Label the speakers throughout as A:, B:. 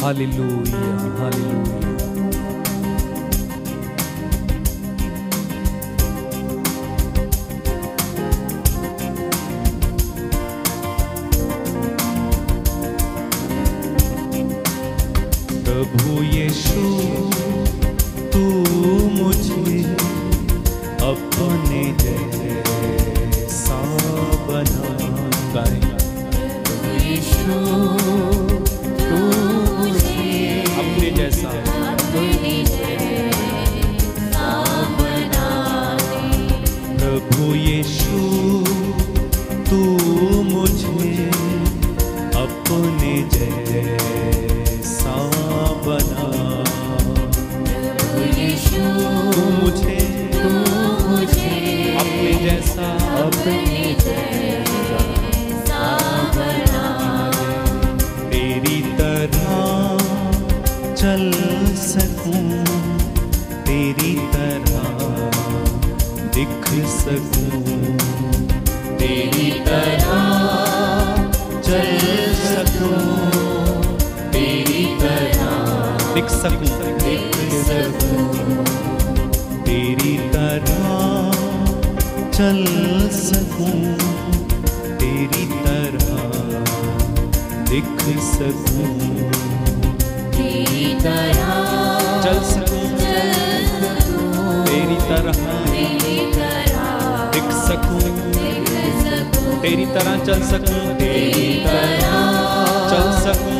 A: Hallelujah hallelujah. प्रभु यीशु तू मुझे अपने जैसा बना। प्रभु यीशु तू मुझे अपने जैसा बना दे। प्रभु यीशु तू मुझे अपने जैसा बना। प्रभु यीशु तू मुझे अपने जैसा बना दे। तेरी तरह चल सकूं, तेरी तरह दिख सकूं, तेरी तरह चल सकूं, तेरी तरह दिख सकूं, तेरी तरह चल सकूं, तेरी तरह दिख सकूं, तेरी तरह चल सकूं, तेरी तरह दिख सकूं, तेरी तरह चल सकूं, तेरी तरह चल सकूं,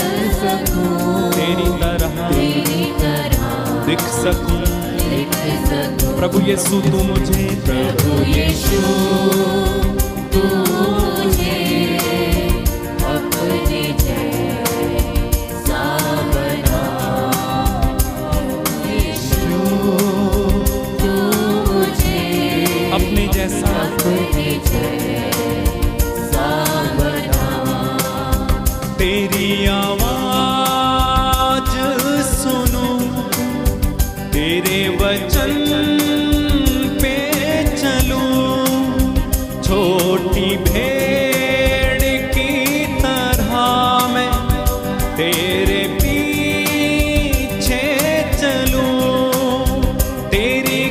A: तेरी तरह दिख सकूं। प्रभु यीशु तू मुझे, प्रभु यीशु तू मुझे अपने जैसा बना। यीशु तू मुझे अपने जैसा बना। तेरी आवाज सुनूं, तेरे वचन पे चलूं, छोटी भेड़ की तरह मैं तेरे पीछे चलूं, तेरी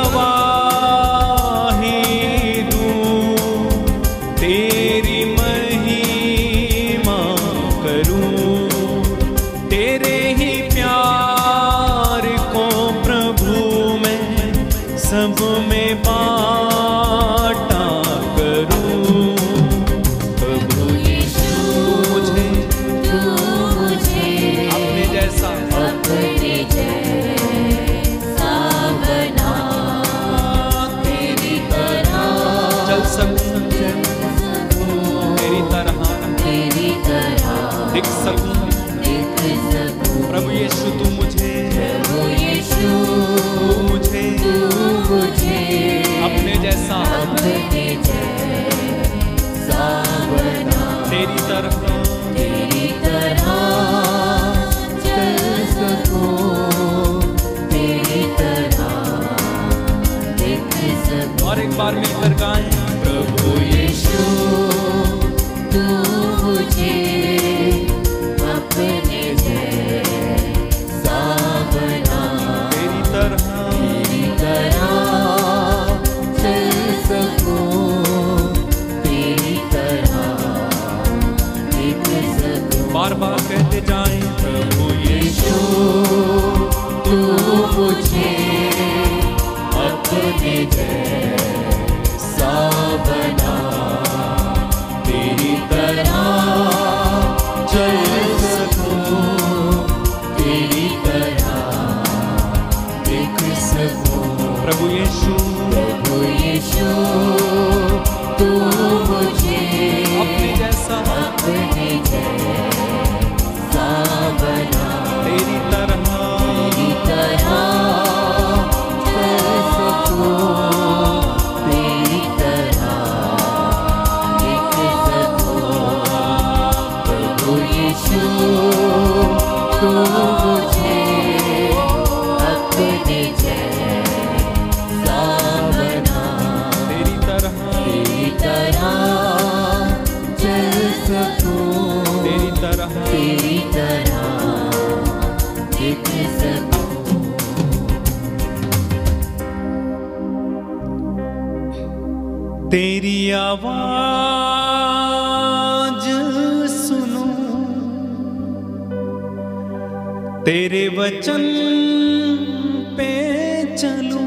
A: गवाही दूं, तेरी महिमा करूं, तेरे ही प्यार को प्रभु मैं सब में बांटा करूं। प्रभु यीशु मुझे अपने जैसा बना। तेरी तरह चल सकूं, तेरी तरह दिख सकूं। प्रभु यीशु तू मुझे अपने जैसा बना। तेरी तरह चल सकूं, तेरी तरह दिख सकूं। और एक बार मिलकर गाएं, प्रभु यीशु तू मुझे अपने जैसा बना। तेरी तरह चल सकूं, तेरी तरह दिख सकूं। बार बार कहते जाएं, प्रभु यीशु तू मुझे अपने जैसा बना। तेरी तरह चल सकूं, तेरी तरह दिख सकूं। प्रभु यीशु तू मुझे अपने जैसा बना। तेरी तरह चल सकूं, तेरी तरह दिख सकूं। प्रभु यीशु तू मुझे अपने जैसा बना। तेरी तरह चल सकूं, तेरी तरह तेरी आवाज सुनूं, तेरे वचन पे चलूं,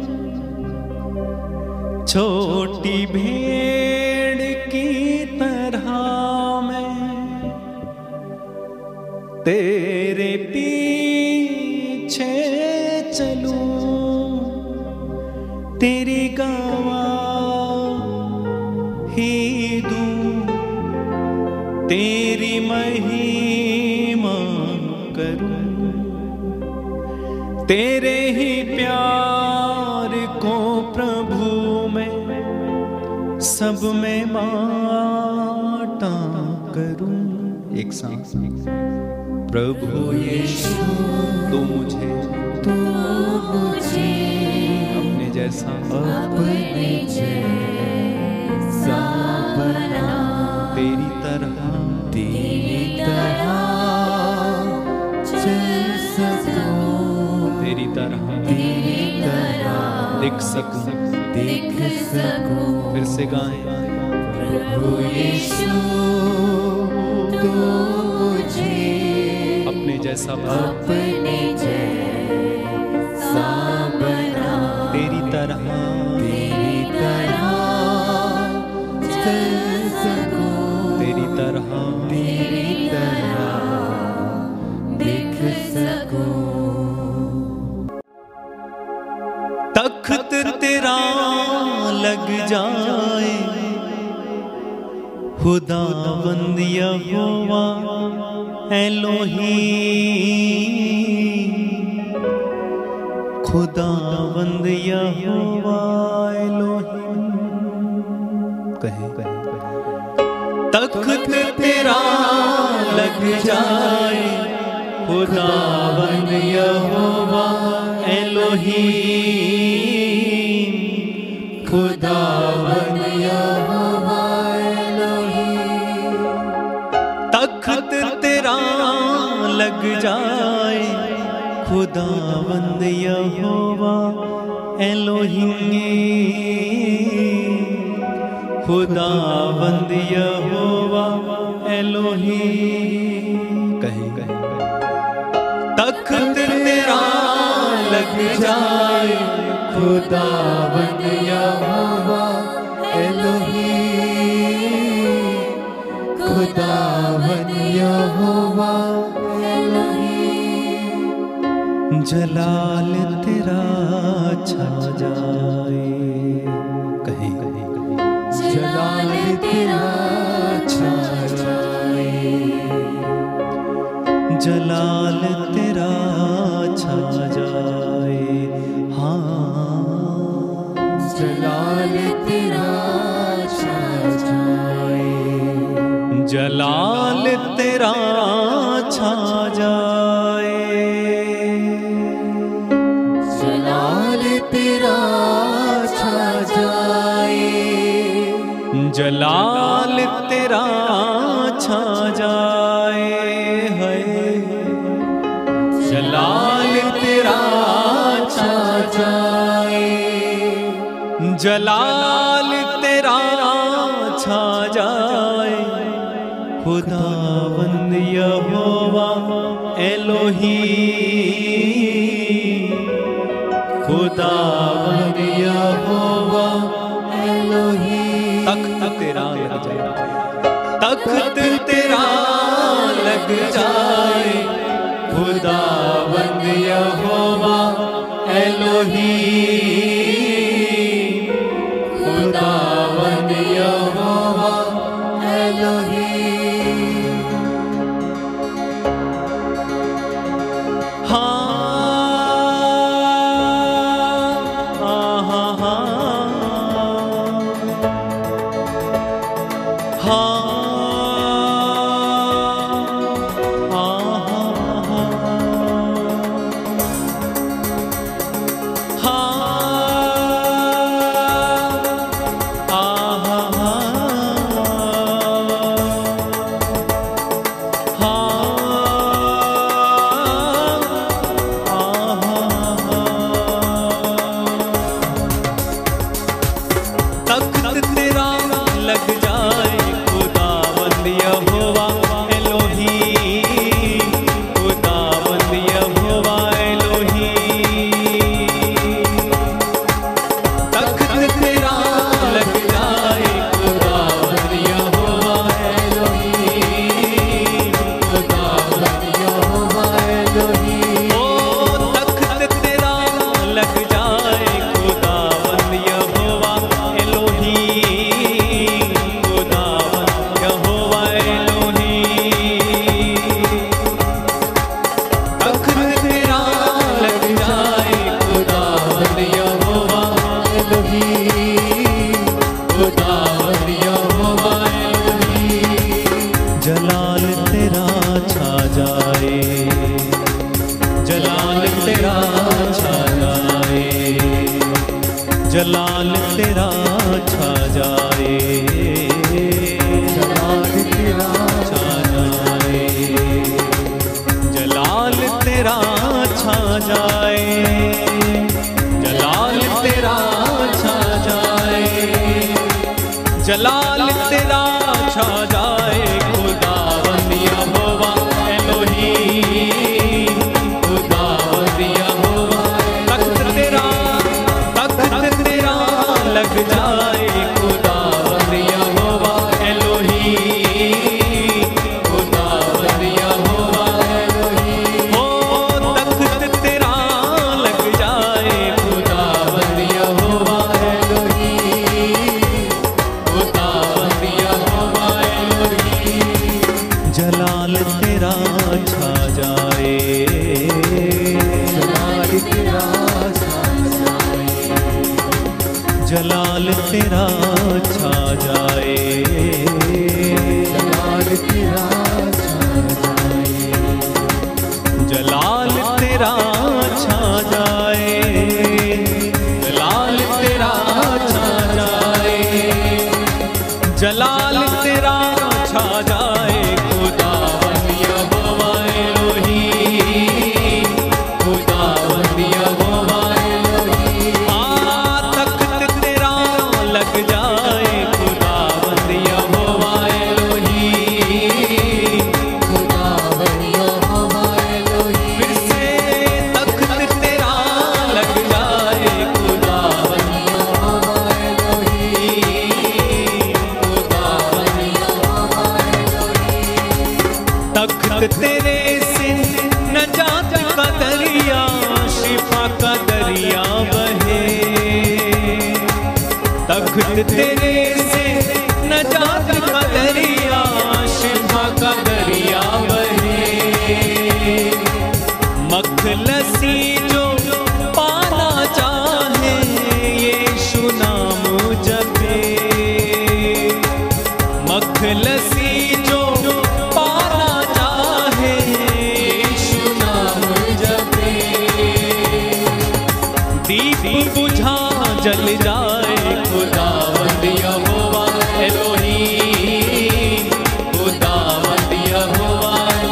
A: छोटी भेड़ की तरह मैं तेरे पीछे चलूं, तेरी गवाही दूं, तेरी महिमा करूं, तेरे ही प्यार को प्रभु में सब में बांटा करूं। एक सांस। प्रभु यीशु तू मुझे अपने जैसा बना, तेरी तरह चल सकूं, तेरी तरह दिख सकूं, फिर से गाएं। प्रभु यीशु तू मुझे अपने जैसा बना, तेरी तरह चल सकूं, तेरी तरह दिख सकूं। तख्त तेरा लग जाए खुदावंद यहोवा एलोहीम, खुदावंद यहोवा एलोहीम। कहे तख्त तेरा लग जाए खुदावंद यहोवा एलोहीम, खुदावंद यहोवा एलोहीम। तख्त तेरा लग जाए खुदावंद यहोवा एलोहीम, खुदावंद यहोवा एलोहीम। कहे तख्त तेरा लग जाए खुदावंद यहोवा एलोहीम, खुदावंद यहोवा एलोहीम। जलाल तेरा छा जाए, कहे जलाल तेरा छा जाए, जलाल तेरा छा जाए, हाँ जलाल तेरा छा जाए, जलाल तेरा छा जाए, जलाल तेरा छा जाए, जलाल तेरा छा जाए, है जलाल तेरा छा जाए, जलाल तेरा छा जाए, खुदावंद यहोवा एलोहीम, खुदावंद यहोवा एलोहीम। तख्त तेरा लग जाए, तख्त तेरा लग जाए खुदावंद यहोवा एलोहीम, खुदावंद यहोवा एलोहीम। हाँ हाँ हाँ हाँ हाँ जलाल तेरा छा जाए, जलाल तेरा छा जाए, जलाल तेरा छा जाए, जलाल तेरा छा जाए, जलाल तेरा छा जाए। खुदावंद यहोवा एलोहीम, खुदावंद यहोवा तख्त तेरा लग जाए। खुदावंद यहोवा एलोहीम, खुदावंद यहोवा एलोहीम, हो तख्त तेरा लग जाए। खुदावंद यहोवा एलोहीम, खुदावंद यहोवा एलोहीम, जलाल तेरा छा जाए, जलाल तेरा जलाल तेरा छा जाए, जलाल तेरा छा जाए, जलाल तेरा छा जाए, जलाल तेरा छा जाए, जलाल तेरा छा जाए। खुदावंद यहोवा एलोहीम, खुदावंद यहोवा लग जाए। खुदावंद यहोवा एलोहीम, खुदावंद यहोवा एलोहीम, फिर से तख्त तेरा लग जाए। खुदावंद यहोवा एलोहीम, खुदावंद यहोवा एलोहीम, तख्त तेरे से नजात का दरिया, शिफा का दरिया बहे। तख्त तेरे से नजात का दरिया, शिफा का दरिया बहे। मखलसी जो पाना चाहे, यीशु नाम जपे। मखलसी जो पाना चाहे, यीशु नाम जपे। दीप बुझा जल जाए। खुदावंद यहोवा एलोहीम, खुदावंद यहोवा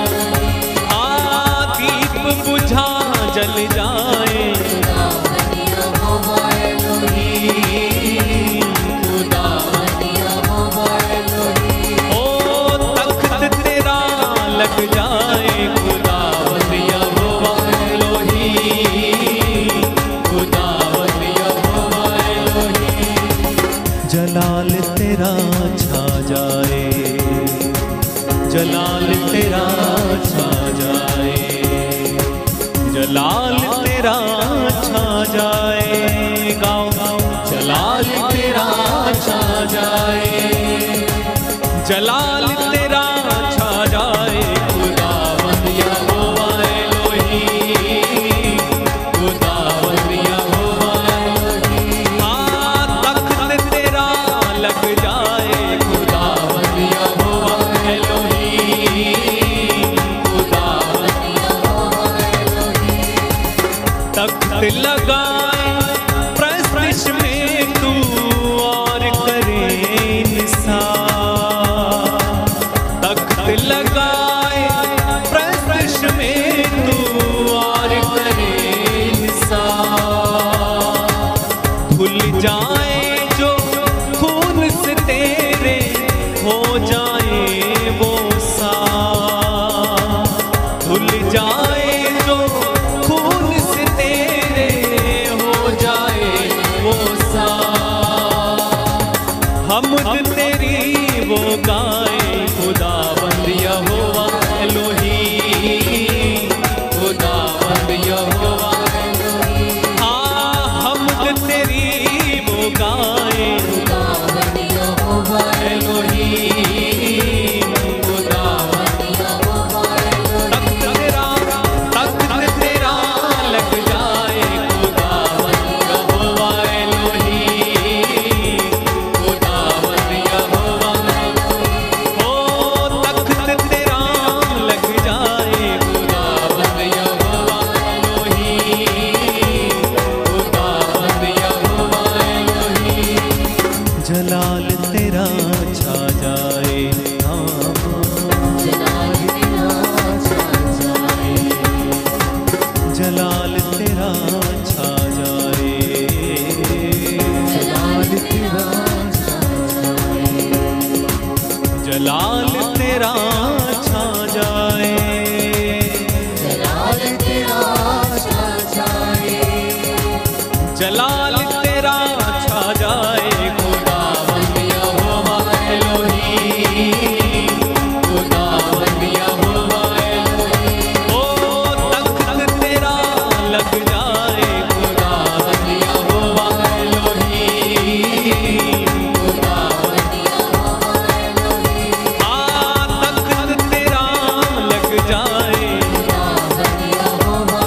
A: दीप बुझा जल जाए। खुदावंद यहोवा एलोहीम, खुदावंद यहोवा एलोहीम, ओ तख्त तेरा लग जाए। खुदावंद यहोवा एलोहीम, खुदावंद यहोवा एलोहीम, जलाल तेरा छा जाए, जलाल तेरा छा जाए, जलाल तेरा छा जाए। गाओ जलाल तेरा छा जाए, जलाल तेरा छा जाए। खुदावंद यहोवा एलोहीम, खुदावंद यहोवा एलोहीम, तख्त तेरा लग जाए। खुदावंद यहोवा एलोहीम, खुदावंद यहोवा एलोहीम, तख्त लगाए प्रस्तिश में तू और करे निसार। तख्त लगाए प्रस्तिश में तू और करे निसार। भूल जाए जो खून से तेरे, हो जाए वो साफ। भूल जाए जो खून से तेरे, जलाल तेरा छा जाए खुदावंद यहोवा एलोहीम, खुदावंद यहोवा एलोहीम। ओ तख्त तेरा लग जाए खुदावंद यहोवा एलोहीम, खुदावंद यहोवा एलोहीम। तख्त तेरा लग जाए खुदावंद यहोवा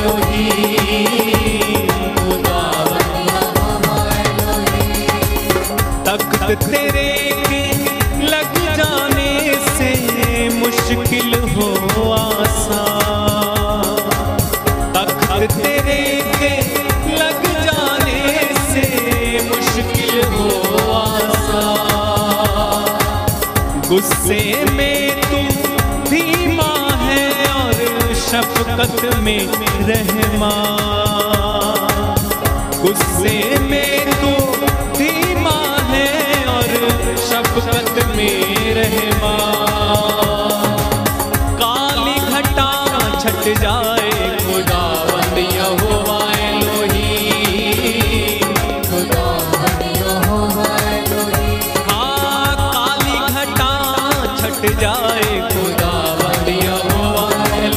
A: एलोहीम, खुदावंद यहोवा एलोहीम। तख्त तेरे के लग जाने से मुश्किल हो आसान, तख्त तेरे के लग जाने से मुश्किल हो आसान। गुस्से में तू धीमा है और शफकत में रहमान, गुस्से में तू धीमा है और शफकत में रहमान। काली घटा छट जाए खुदावंद यहोवा एलोहीम, खुदावंद यहोवा एलोहीम। काली घटा छट जाए खुदावंद यहोवा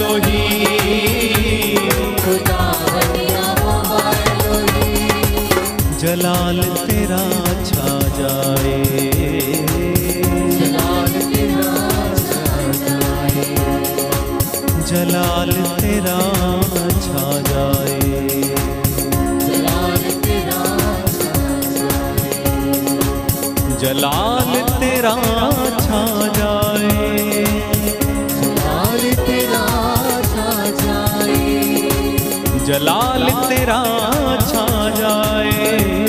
A: एलोहीम, खुदावंद यहोवा एलोहीम। जलाल तेरा छा जाए, जलाल तेरा छा जाए, जलाल तेरा छा जाए, जलाल तेरा छा जाए, जलाल तेरा छा जाए, जलाल तेरा छा जाए, जलाल तेरा छा जाए,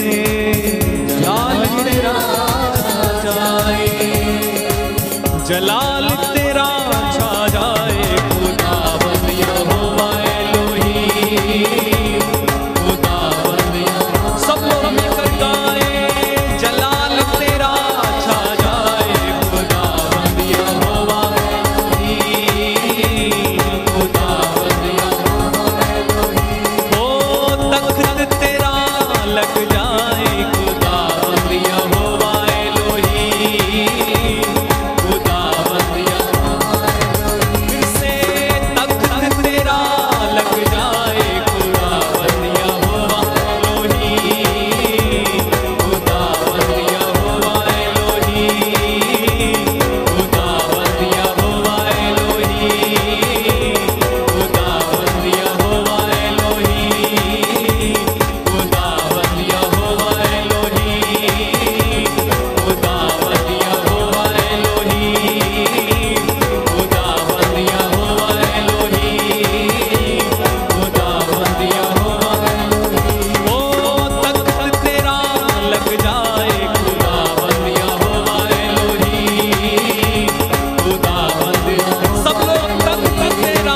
A: जलाल तेरा छा जाए, जलाल तेरा छा जाए खुदावंद यहोवा एलोहीम, खुदावंद यहोवा। सब लोग मिलकर गाए, जलाल तेरा छा जाए खुदावंद यहोवा एलोहीम, खुदावंद यहोवा एलोहीम। ओ तख्त तेरा लग जाए खुदावंद यहोवा एलोहीम, खुदावंद यहोवा एलोहीम। फिर से तख्त तेरा लग जाए खुदावंद यहोवा एलोहीम, खुदावंद यहोवा एलोहीम, खुदावंद यहोवा एलोहीम, खुदावंद यहोवा एलोहीम, खुदावंद यहोवा एलोहीम, खुदावंद यहोवा एलोहीम, खुदावंद यहोवा एलोहीम, खुदावंद यहोवा एलोहीम। ओ तख्त तेरा लग जाए खुदावंद यहोवा एलोहीम, खुदावंद। सब लोग तख्त तेरा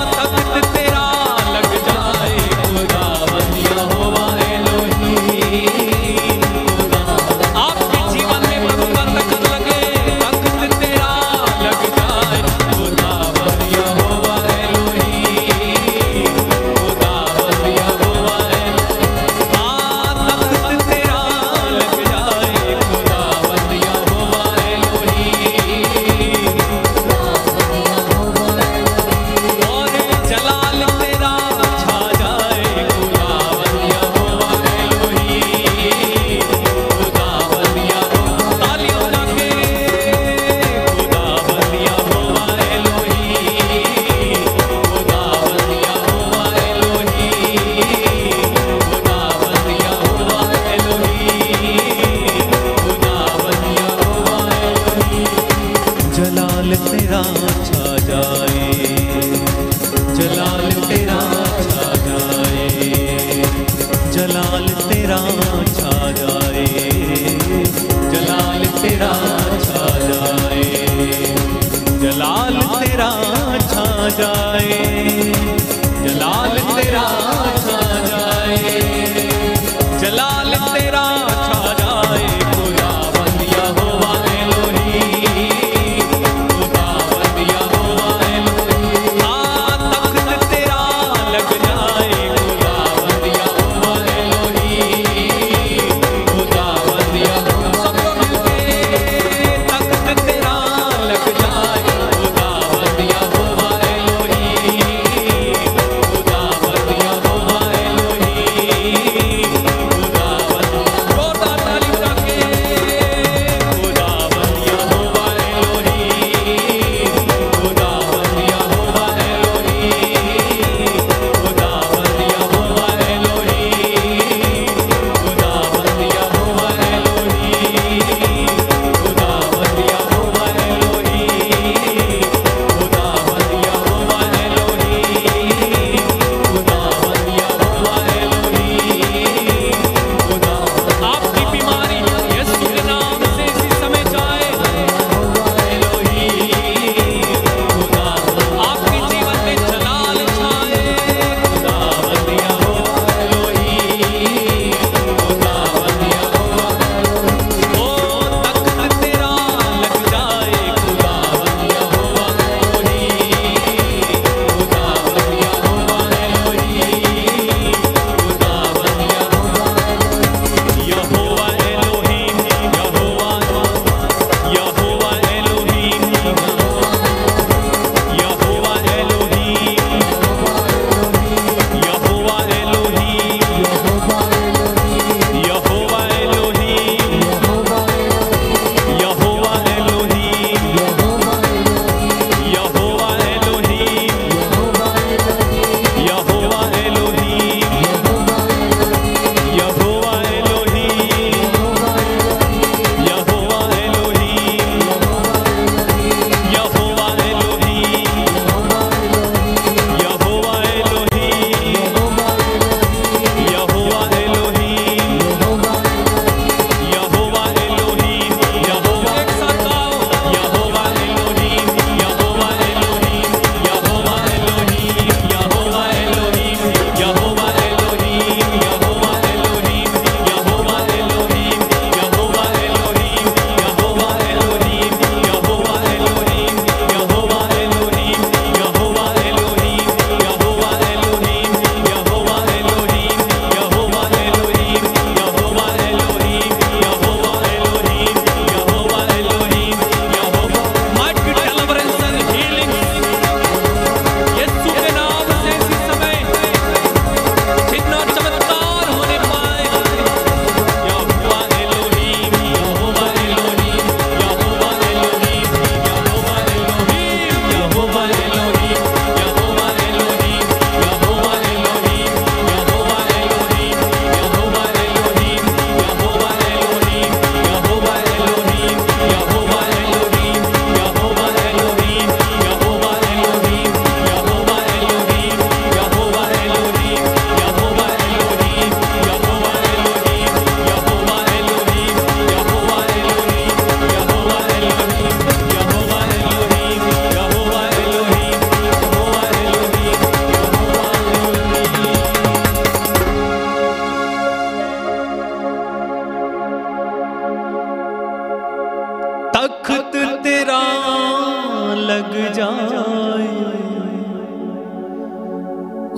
A: लग जाए खुदावंद यहोवा एलोहीम, खुदावंद। आपके जीवन में प्रभु का तख्त लगे, तख्त तेरा लग जाए खुदावंद यहोवा एलोहीम, खुदावंद यहोवा एलोहीम। तख्त तेरा लग जाए खुदावंद यहोवा एलोहीम, खुदावंद यहोवा एलोहीम। और जलाल तेरा छा जाए खुदावंद यहोवा एलोहीम, खुदावंद यहोवा। तालियां बजा के खुदावंद यहोवा एलोहीम, खुदावंद यहोवा एलोहीम, खुदावंद यहोवा एलोहीम, खुदावंद यहोवा एलोहीम। जलाल तेरा छा जाए, जलाल तेरा छा जाए, जलाल तेरा छा जाए, जलाल तेरा छा जाए, जलाल तेरा छा जाए, जलाल तेरा छा जाए, जलाल तेरा छा जाए खुदावंद यहोवा एलोहीम, खुदावंद यहोवा एलोहीम। तख्त तेरा लग जाए खुदावंद यहोवा एलोहीम,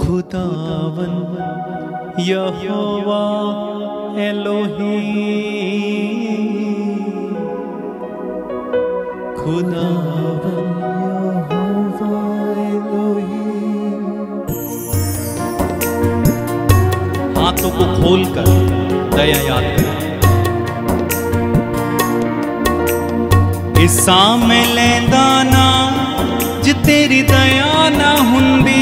A: खुदावन यहोवा एलोहीम, खुदावन यहोवा एलोहीम। हाथों को खोलकर दया याद करें। इसा में लैंदा ना जे तेरी दया ना हुंदी,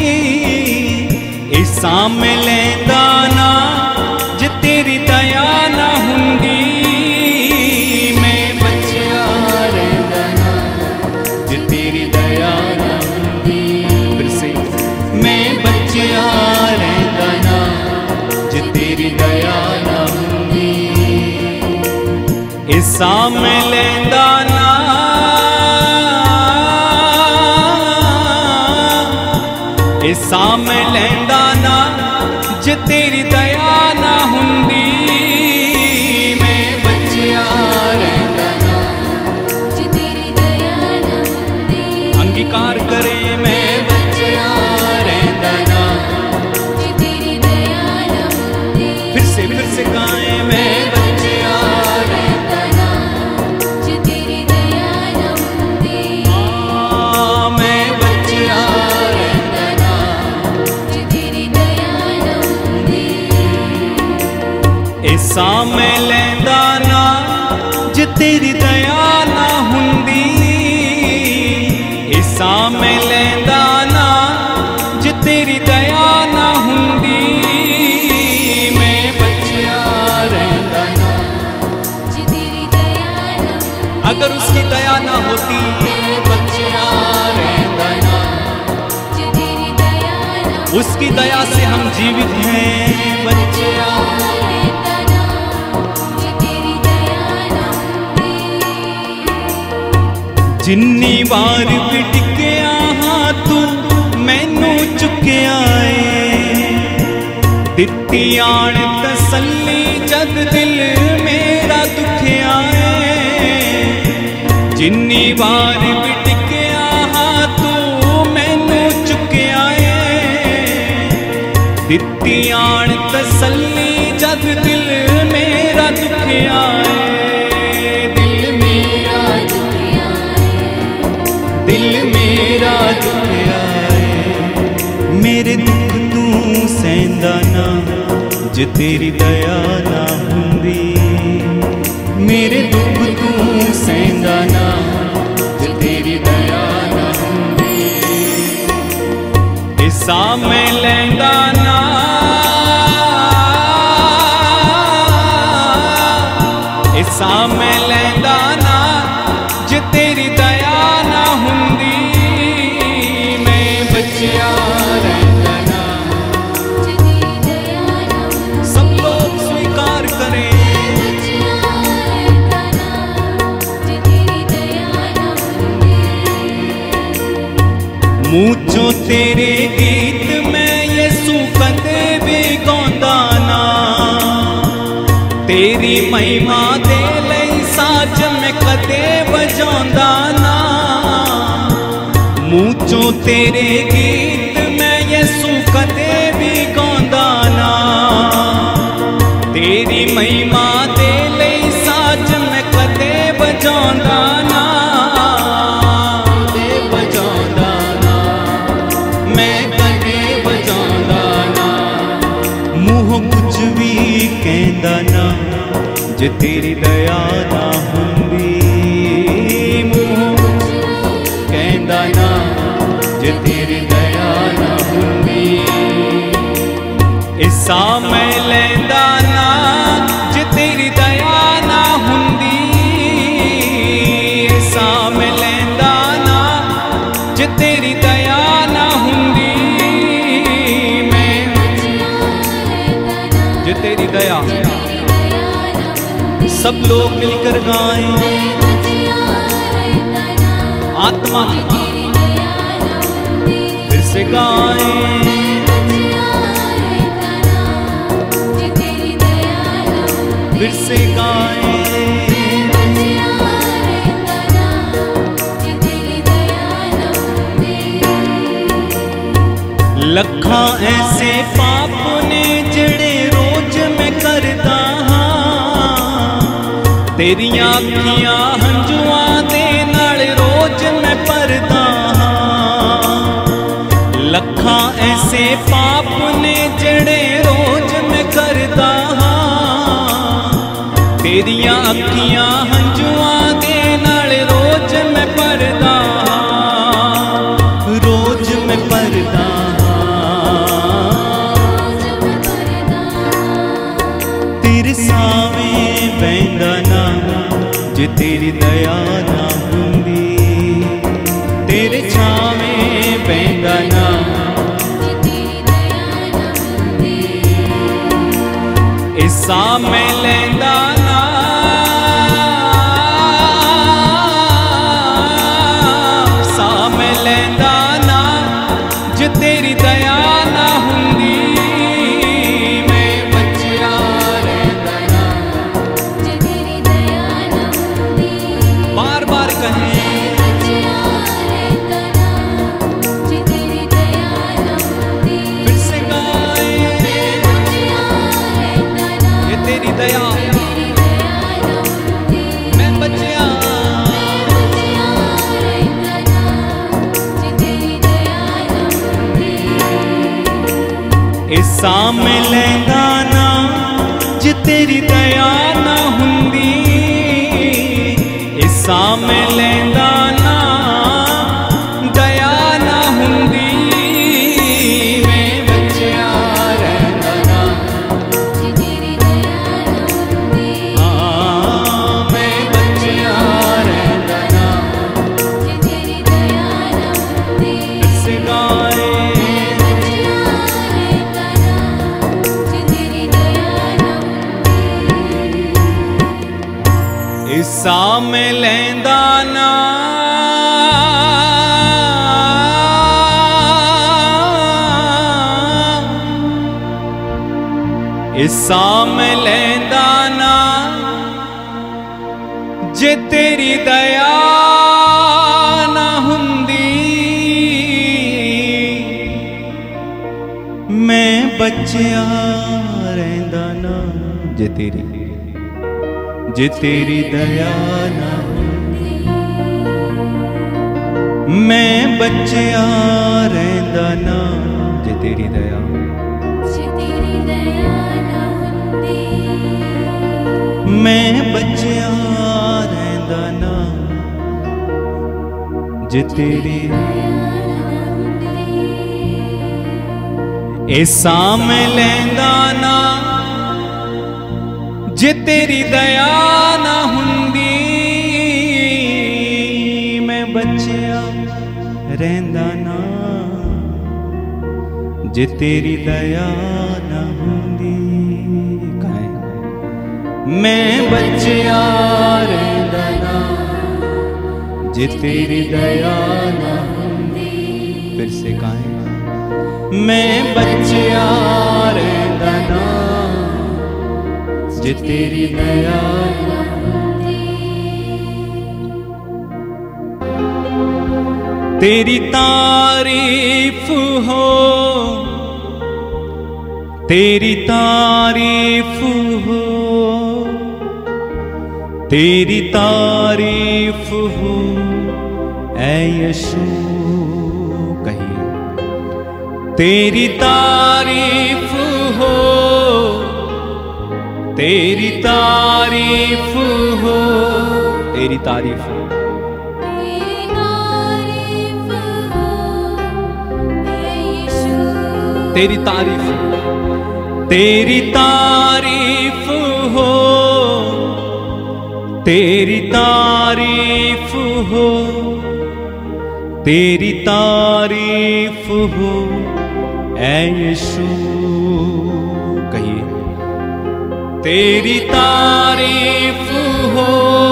A: इसा में लैंदा ना जे तेरी दया ना हुंदी। मैं बचिया रहंदा ना जे तेरी दया ना हुंदी। फिर से मैं बचिया रहंदा ना जे तेरी दया ना हुंदी। इसा में लैंदा ना, इसा में लैंदा ना जे तेरी दया ना हुंदी। मैं बचिया रहंदा ना जे तेरी दया ना हुंदी। अंगीकार करें, मैं बचिया रहंदा ना जे तेरी दया ना हुंदी। फिर से गाएं, मैं बचिया रहंदा ना जे तेरी दया ना हुंदी। मैं बचिया इसा में लैंदा ना जे तेरी दया ना हुंदी। इसा में लैंदा ना जे तेरी दया ना हुंदी। मैं बचिया रहंदा ना जे तेरी दया ना हुंदी। अगर उसकी दया ना होती, मैं बचिया रहंदा ना जे तेरी दया ना हुंदी। उसकी दया से हम जीवित हैं। बचिया जिन्नी बार भी टिकिया हाँ तू मैनू चुकिया है। दित्ती आण तसल्ली जद दिल मेरा दुखिया है। जिन्नी बार भी टिकिया हाँ तू मैनू चुकिया है। दित्ती आण तसल्ली जद दिल मेरा दुखिया है। दिल मेरा दुखिया है। मेरे दुख तू सहंदा ना जे तेरी दया ना हुंदी। मेरे दुख तू सहंदा ना जे तेरी दया ना हुंदी। इसा में लैंदा ना, इसा में लैंदा ना जे तेरी दया ना हुंदी। मैं बचिया रहंदा ना जे तेरी दया ना हुंदी। सब लोग स्वीकार करें, बचिया रहंदा ना जे तेरी दया ना हुंदी। मुँह चो तेरे गीत मैं यसू कदे भी गांदा ना। तेरी महिमा दे लई साज मैं कदे बजांदा ना। मुँह चो तेरे गीत मैं यसू कदे भी गांदा ना। तेरी महिमा दे लई साज मैं कदे बजांदा ना। कदे बजांदा ना, मैं कदे बजांदा ना। मुँह कुछ भी कहंदा ना जे तेरी दया ना हुंदी। मुँह कहंदा ना जे तेरी दया ना हुंदी। इसा में लैंदा ना जे तेरी दया ना हुंदी। इसा में लैंदा ना जे तेरी दया ना हुंदी। मैं जे तेरी दया। सब लोग मिलकर गाएं आत्मा में। फिर से गाएं, फिर से गाएं। लखा ऐसे पाप ने जड़े रोज मैं करता हाँ, तेरिया अखियां हंजुआं दे नाल रोज मैं परदा हाँ। लखा ऐसे पाप ने जड़े रोज मैं करता हाँ, तेरिया अखियां हंजुआं दे नाल रोज मैं परदा हाँ, रोज मैं परदा। सावे बहंदा ना जे तेरी दया ना हुंदी, तेरे छावे बहंदा ना जे तेरी दया ना हुंदी। इसा मैं लैंदा ना सा मैं लैंदा ना जे तेरी दया ना हुंदी। इसा मैं लैंदा ना जे तेरी दया ना हुंदी, इसा मैं लैंदा ना दया ना हुंदी। मैं बचिया रहंदा ना जे तेरी दया ना हुंदी, हाँ मैं बचिया रहंदा ना जे तेरी दया ना हुंदी। इस गाए इसा मैं लैंदा ना इसा मैं लैंदा ना जे तेरी दया ना हुंदी। मैं बचिया रहंदा ना जे तेरी दया ना हुंदी। मैं बचिया रहंदा ना जे तेरी दया ना हुंदी। मैं बचिया रहंदा ना जे तेरी ऐसा मैं लैंदा ना जे तेरी दया ना हुंदी। मैं बचिया रहंदा ना जे तेरी दया ना हुंदी। मैं बचिया रहंदा ना जे तेरी दया ना हुंदी। फिर से कहें मैं बचिया रहंदा ना जे तेरी दया ना हुंदी। तेरी तारीफ हो, तेरी तारीफ हो, तेरी तारीफ हो ऐ यीशु। कहिए तेरी तारीफ हो, तेरी तारीफ हो, तेरी तारीफ हो, तेरी तारीफ, तेरी तारीफ हो, तेरी तारीफ हो, तेरी तारीफ हो ऐ यीशु। कहिए तेरी तारीफ हो,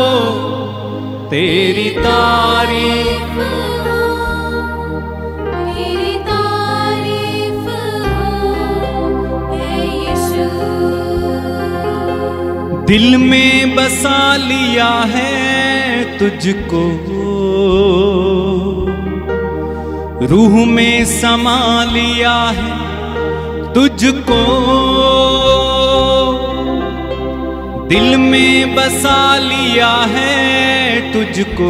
A: तेरी तारीफ हो, तेरी तारीफ हो ऐ यीशु। दिल में बसा लिया है तुझको, रूह में समा लिया है तुझको, दिल में बसा लिया है तुझको।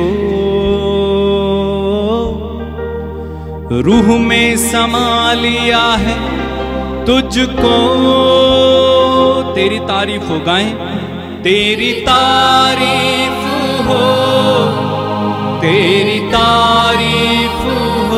A: रूह में समा लिया है तुझको, तेरी तारीफ हो गाएं, तेरी तारीफ हो, तेरी तारीफ हो,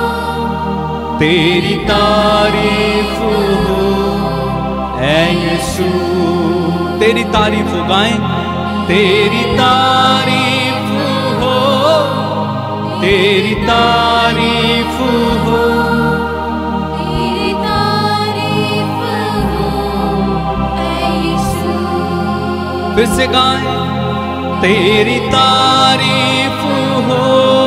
A: तेरी तारीफ हो ऐ यीशु। तेरी तारीफ हो गाएं, तेरी तारीफ हो, तेरी तारीफ हो,
B: तेरी तारीफ हो ऐ यीशु।
A: फिर से गाएं, तेरी तारीफ हो,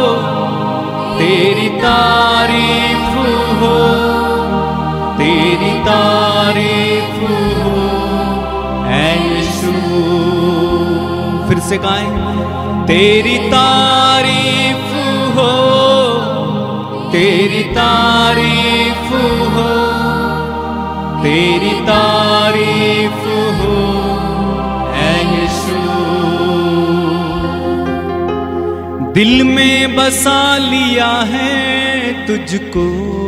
A: तेरी तारीफ हो, तेरी तारीफ हो ऐ यीशु। फिर से गाएं, तेरी तारीफ हो, तेरी तारीफ हो, तेरी तारीफ हो ऐ यीशु। दिल में बसा लिया है तुझको,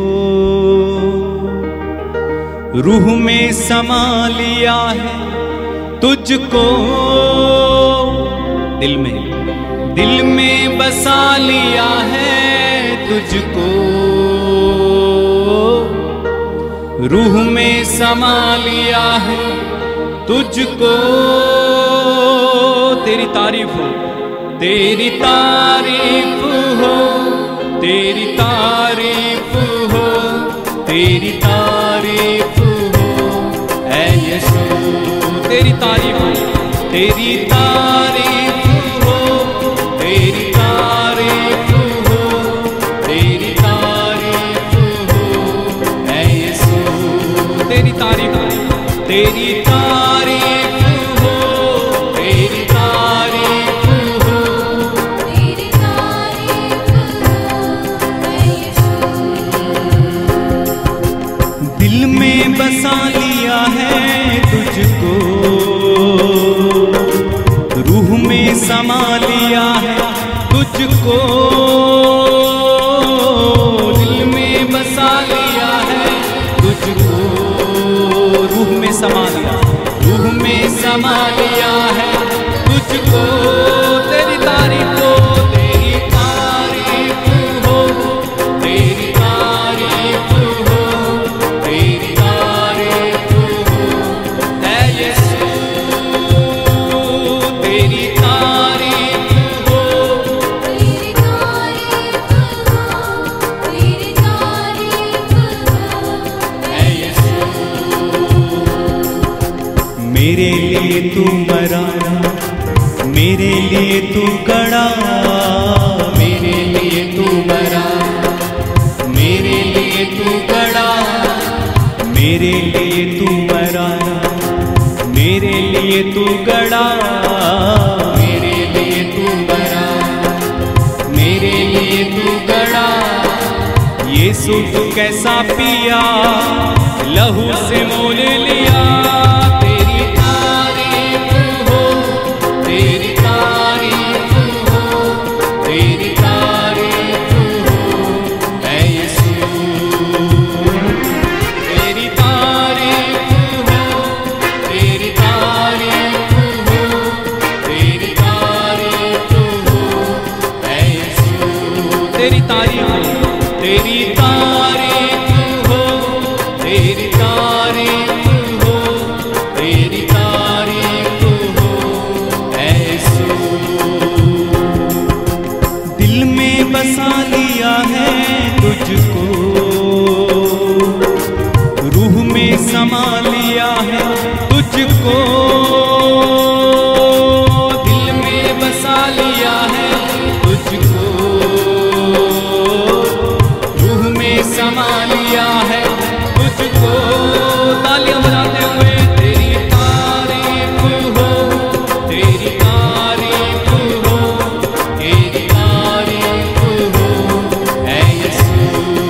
A: रूह में समा लिया है तुझको। दिल में बसा लिया है तुझको, रूह में समा लिया है तुझको। तेरी तारीफ हो, तेरी तारीफ हो, तेरी तारीफ हो, तेरी तारीफ हो ऐ यीशु। तेरी तारीफ हो, तेरी तारीफ हो, तेरी तारीफ हो, तेरी तारीफ हो ऐ यीशु। तेरी तारीफ हो, तेरी तारीफ हो, तेरी तारीफ हो,
B: तेरी तारीफ हो ऐ यीशु।
A: दिल में बसा लिया है तुझको, रूह में समा लिया है तुझको। दिल में बसा लिया है तुझको, रूह में समा लिया, रूह में समा लिया है तुझको। तेरी तारीफ हो, तेरी तारीफ हो, तेरी तारीफ हो, तेरी तारीफ हो ऐ यीशु। तेरी तारीफ हो,
B: तेरी तारीफ हो, तेरी तारीफ हो
A: ऐ यीशु। मेरे लिए तू मरा, मेरे लिए तू गड़ा, मेरे लिए तू मरा, मेरे लिए तू गड़ा, मेरे लिए तू मरा, मेरे लिए तू गड़ा, मेरे लिए तू मरा, मेरे लिए तू गड़ा। यीशु तू कैसा पिया, लहू से मोल लिया। तेरी तारीफ हो, तेरी तारीफ हो, तेरी तारीफ हो ऐ यीशु। तेरी तारीफ हो, तेरी तारीफ हो, तेरी तारीफ हो ऐ यीशु। तेरी तारीफ हो, तेरी तारीफ हो, तेरी तारीफ हो, तेरी तारीफ हो ऐ यीशु। दिल में बसा लिया है तुझको, रूह में समा लिया है तुझको। दिल में बसा लिया है तुझको, रूह में समा लिया है तुझको। तालियां बजाते हुए तेरी तारीफ हो, तेरी तारीफ हो, तेरी तारीफ हो ऐ यीशु।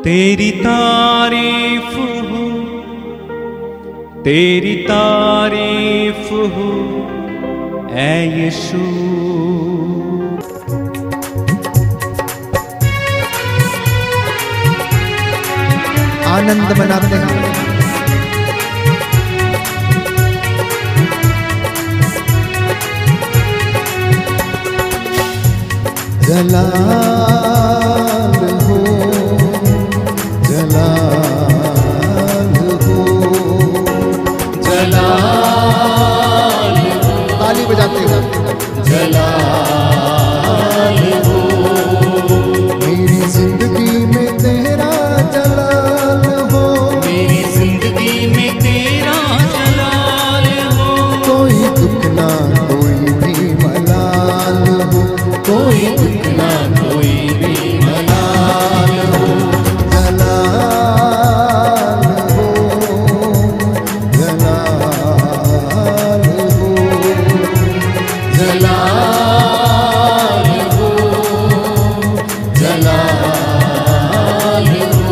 A: तेरी तारीफ हो, तेरी तारीफ हो ऐ यीशु।
C: आनंद मनाते हैं। जलाल हो, जलाल हो,
A: जलाल हो,
C: ताली बजाते हो।
A: जलाल हो,
C: मेरी जिंदगी में तेरा जलाल हो,
A: मेरी जिंदगी में तेरा जलाल हो।
C: कोई दुख ना कोई भी मलाल हो,
A: कोई दुख ना कोई भी मलाल हो।
C: जलाल हो, जलाल हो,
A: जलाल हो, जलाल हो।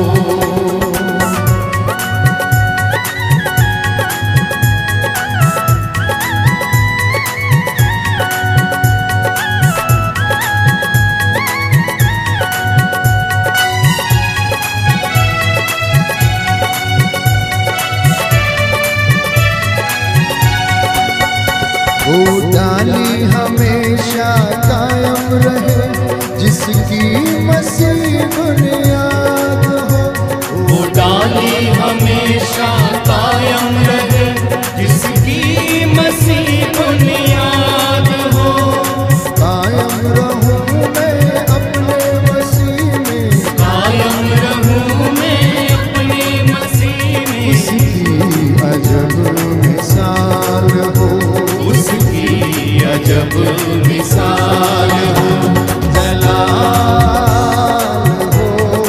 C: वो डाली हमेशा कायम रहे जिसकी मसीह बुनियाद हो।
A: वो डाली हमेशा कायम रहे जिसकी मसीह बुनियाद हो।
C: कायम रहूं मैं अपने मसीह में,
A: कायम रहूं मैं अपने मसीह में।
C: उसकी अजब मिसाल हो,
A: उसकी अजब मिसाल हो।
C: जलाल हो,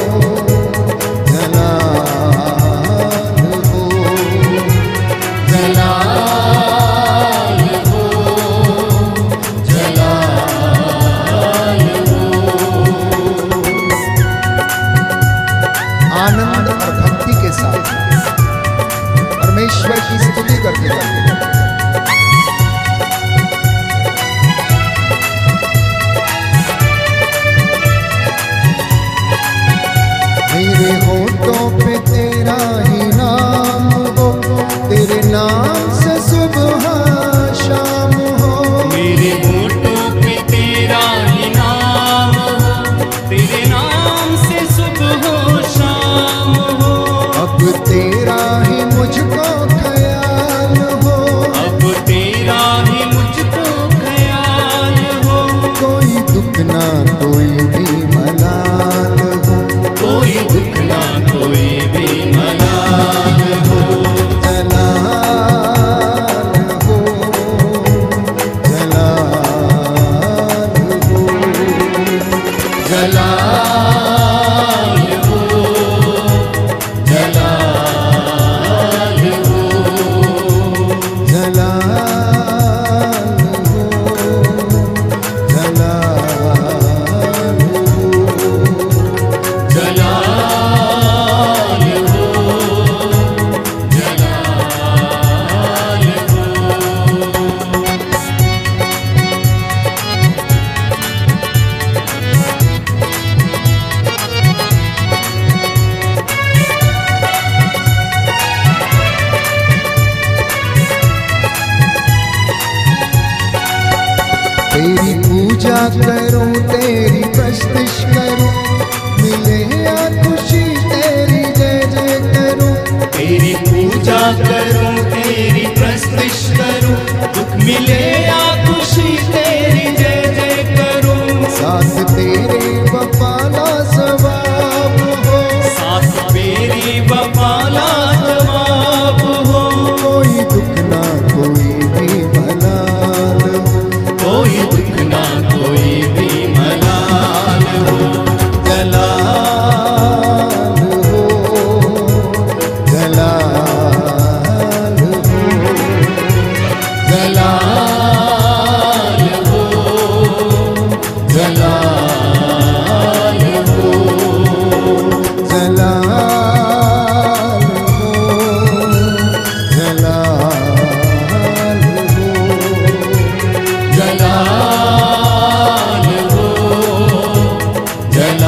C: जलाल हो,
A: जलाल हो, जलाल हो।
C: आनंद और भक्ति के साथ परमेश्वर की स्तुति करते हैं। मेरे होठों पे तेरा ही नाम हो, तेरे नाम से सुबह शाम हो।
A: मेरे होठों पे तेरा ही नाम हो, तेरे नाम से सुबह हो शाम हो।
C: अब तेरा ही मुझको ख्याल हो,
A: अब तेरा ही मुझको ख्याल हो।
C: कोई दुख ना कोई भी मलाल हो,
A: कोई दुख ना कोई भी मलाल हो।
C: जलाल हो, जलाल हो,
A: जलाल हो, जलाल हो,
C: जलाल हो, जलाल हो।
A: जलाल हो, जलाल हो।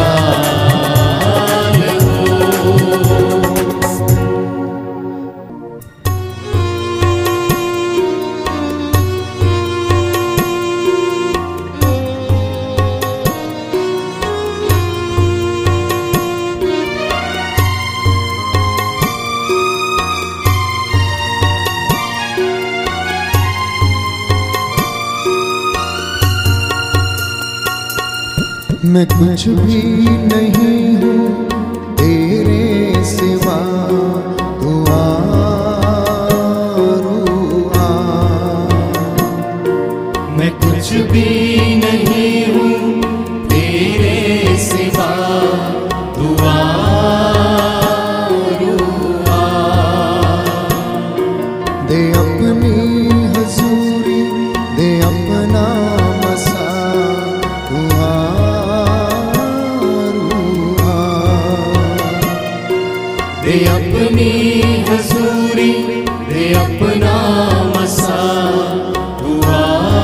A: खुशहाल हो।
C: मैं कुछ भी नहीं हूँ तेरे सिवा, तू आ।
A: मैं कुछ भी नहीं हूँ तेरे सिवा, तू आ।
C: दे अपनी हजूरी, दे अपना मसा, तू आ।
A: दे अपनी हजूरी, दे अपना मसा, तू आ।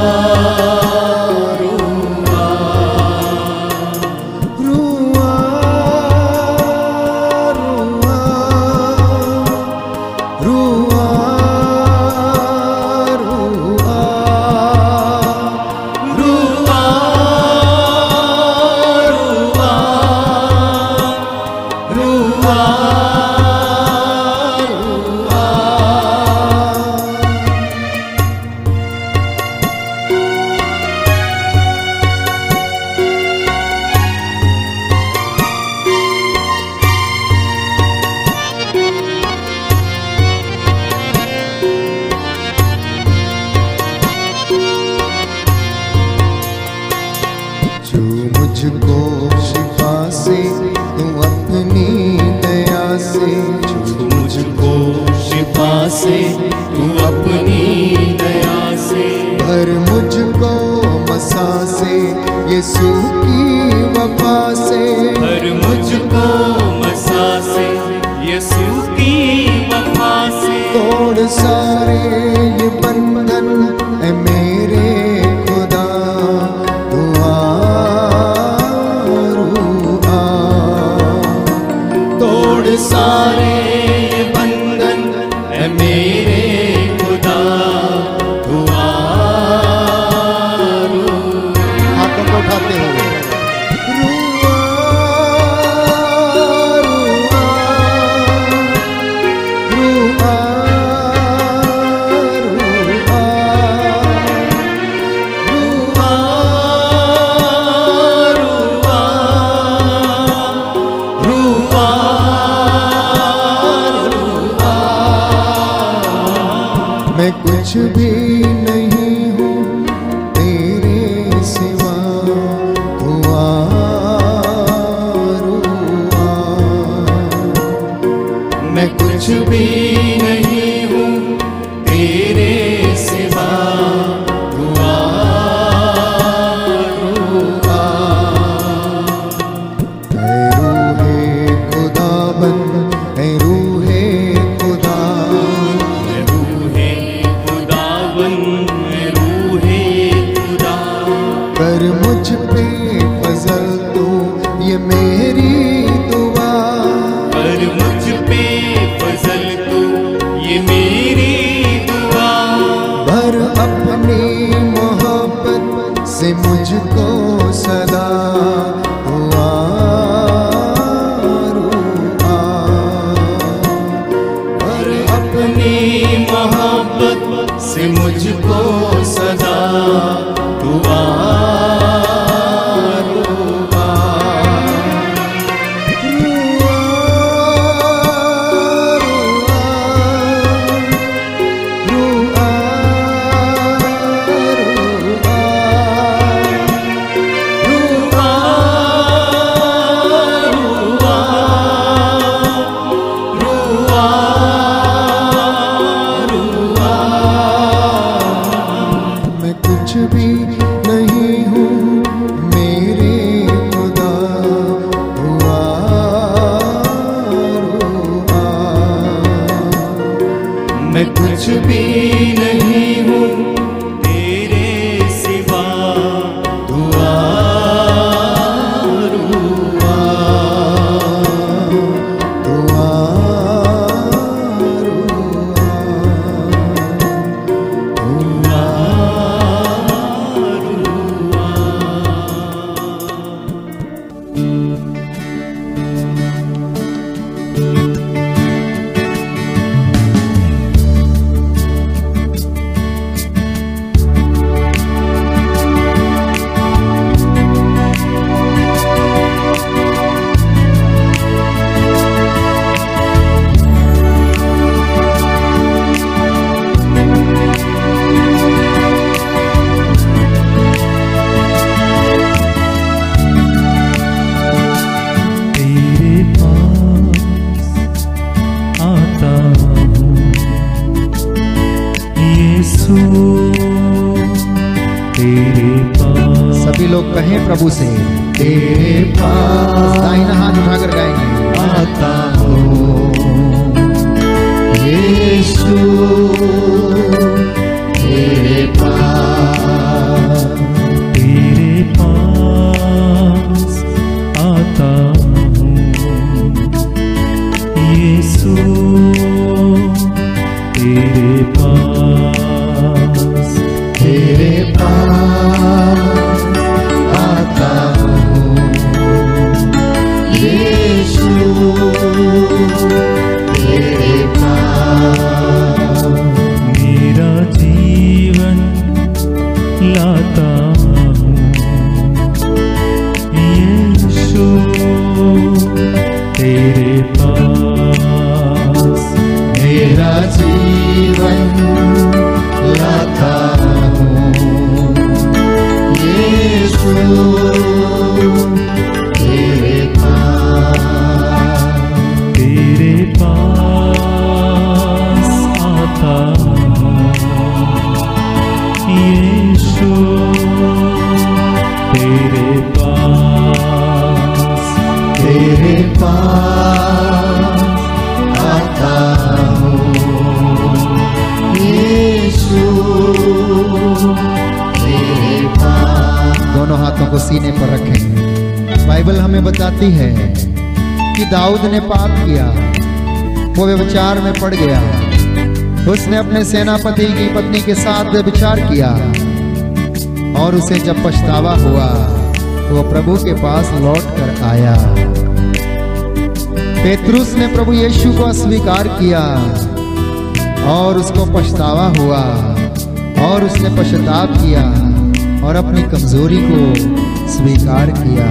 C: मुझको शिफा से तू अपनी दया से,
A: मुझको शिफा से तू अपनी दया से,
C: भर मुझको मसा से यीशु की वफा से,
A: भर मुझको मसा से यीशु की वफा से।
C: तोड़ सारे ये बंधन ऐ मेरे खुदा, तू आ।
A: तोड़ सारे बंधन है मेरे खुदा, तू आ।
C: हाथों को उठाते हुए मैं कुछ भी नहीं हूँ तेरे सिवा, तू आ।
A: मैं कुछ भी नहीं हूँ तेरे सिवा, तू आ।
C: ऐ रूहे खुदाबंद, ऐ रूहे खुदा, कर मुझ पे फजल तू ये मेरी दुआ,
A: कर मुझ पे फजल तू ये मेरी दुआ।
C: भर अपनी मोहब्बत से मुझको सदा, तू आ।
A: भर अपनी मोहब्बत से मुझको सदा, तू आ।
C: प्रभु से।
D: तेरे पास
C: दाहिना हाथ उठाकर गाएंगे।
D: आता हूँ यीशु, तेरे पास
A: आता हूँ यीशु, तेरे पास
D: आता हूँ यीशु, तेरे पास
A: मेरा जीवन लाता हूँ यीशु, तेरे पास
D: मेरा जीवन लाता हूँ यीशु, तेरे
A: पास आता हूँ यीशु, तेरे पास
D: आता हूँ यीशु, तेरे पास।
C: दोनों हाथों को सीने पर रखें। बाइबल हमें बताती है कि दाऊद ने पाप किया, वो व्यभिचार में पड़ गया। उसने अपने सेनापति की पत्नी के साथ व्यभिचार किया और उसे जब पछतावा हुआ तो वो प्रभु के पास लौट कर आया। पेतरुस ने प्रभु यीशु को अस्वीकार किया और उसको पछतावा हुआ और उसने पश्चाताप किया और अपनी कमजोरी को स्वीकार किया।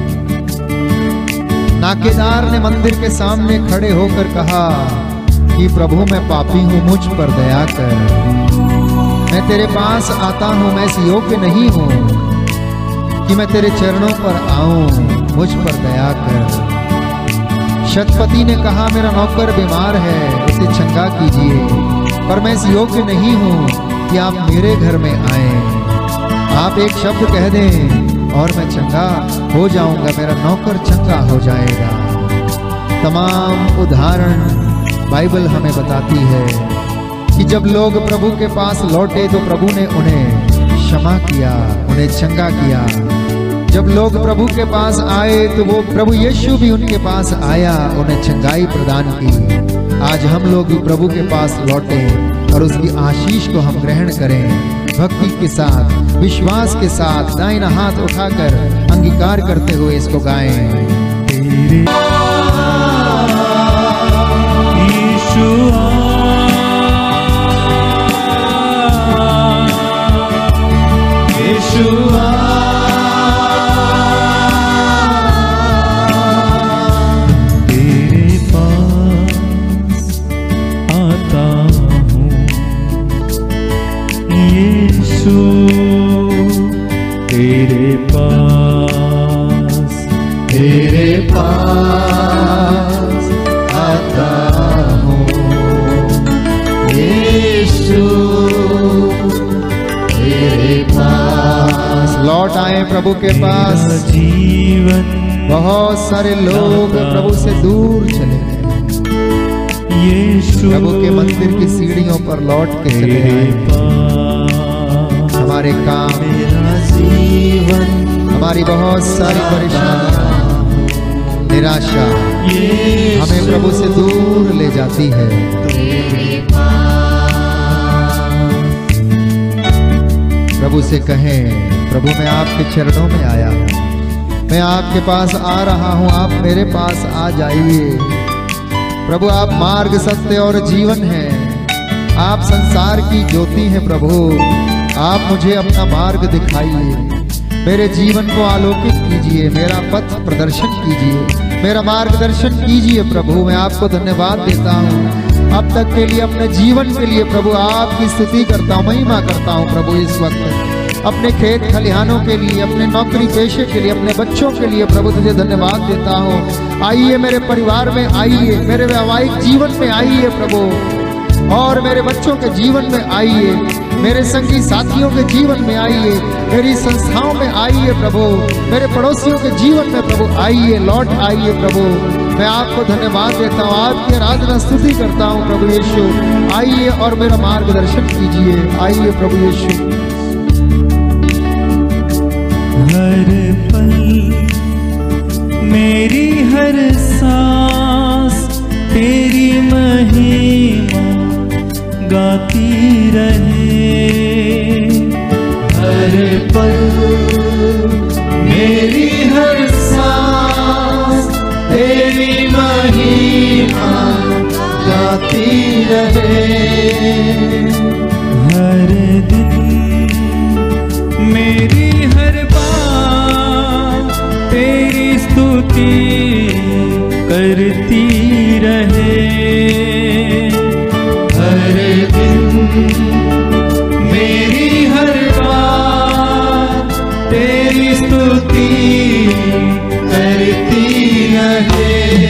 C: नाकेदार ने मंदिर के सामने खड़े होकर कहा कि प्रभु मैं पापी हूं, मुझ पर दया कर। मैं तेरे पास आता हूं, मैं इस योग्य नहीं हूं कि मैं तेरे चरणों पर आऊं, मुझ पर दया कर। शतपति ने कहा मेरा नौकर बीमार है, उसे चंगा कीजिए, पर मैं इस योग्य नहीं हूं कि आप मेरे घर में आए। आप एक शब्द कह दें और मैं चंगा हो जाऊंगा, मेरा नौकर चंगा हो जाएगा। तमाम उदाहरण बाइबल हमें बताती है कि जब लोग प्रभु के पास लौटे तो प्रभु ने उन्हें क्षमा किया, उन्हें चंगा किया। जब लोग प्रभु के पास आए तो वो प्रभु यीशु भी उनके पास आया, उन्हें चंगाई प्रदान की। आज हम लोग भी प्रभु के पास लौटे और उसकी आशीष को हम ग्रहण करें। भक्ति के साथ, विश्वास के साथ दाहिना हाथ उठाकर अंगीकार करते हुए इसको गाएं।
A: तेरे यीशु तेरे पास आता हूँ यीशु, तेरे
D: पास आता हूँ यीशु, तेरे पास।
C: लौट आए प्रभु के पास।
A: जीवन
C: बहुत सारे लोग प्रभु से दूर चले गए,
A: यीशु
C: प्रभु के मंदिर की सीढ़ियों पर लौट के चले आए। हमारे काम,
D: मेरा जीवन,
C: हमारी बहुत सारी परेशानियां, निराशा हमें प्रभु से दूर ले जाती है। प्रभु से कहें, प्रभु मैं आपके चरणों में आया हूँ, मैं आपके पास आ रहा हूँ, आप मेरे पास आ जाइए। प्रभु आप मार्ग, सत्य और जीवन हैं, आप संसार की ज्योति हैं। प्रभु आप मुझे अपना मार्ग दिखाइए, मेरे जीवन को आलोकित कीजिए, मेरा पथ प्रदर्शन कीजिए, मेरा मार्गदर्शन कीजिए। प्रभु मैं आपको धन्यवाद देता हूँ अब तक के लिए, अपने जीवन के लिए। प्रभु आपकी स्तुति करता हूँ, महिमा करता हूँ। प्रभु इस वक्त अपने खेत खलिहानों के लिए, अपने नौकरी पेशे के लिए, अपने बच्चों के लिए प्रभु तुझे धन्यवाद देता हूँ। आइए मेरे परिवार में, आइए मेरे वैवाहिक जीवन में, आइए प्रभु और मेरे बच्चों के जीवन में आइए, मेरे संगी साथियों के जीवन में आइए, मेरी संस्थाओं में आइए प्रभु, मेरे पड़ोसियों के जीवन में प्रभु आइए, लौट आइए प्रभु। मैं आपको धन्यवाद देता हूँ, आपकी आराधना स्तुति करता हूँ प्रभु यीशु। आइए और मेरा मार्गदर्शन कीजिए, आइए प्रभु यीशु।
A: हर पल मेरी हर सांस तेरी महिमा गाती रहे।
D: हर पल मेरी हर सांस तेरी महिमा गाती रहे।
A: हर दिन मेरी हर बात तेरी स्तुति करती रहे।
D: हर दिन मेरी हर बात तेरी स्तुति करती रहे।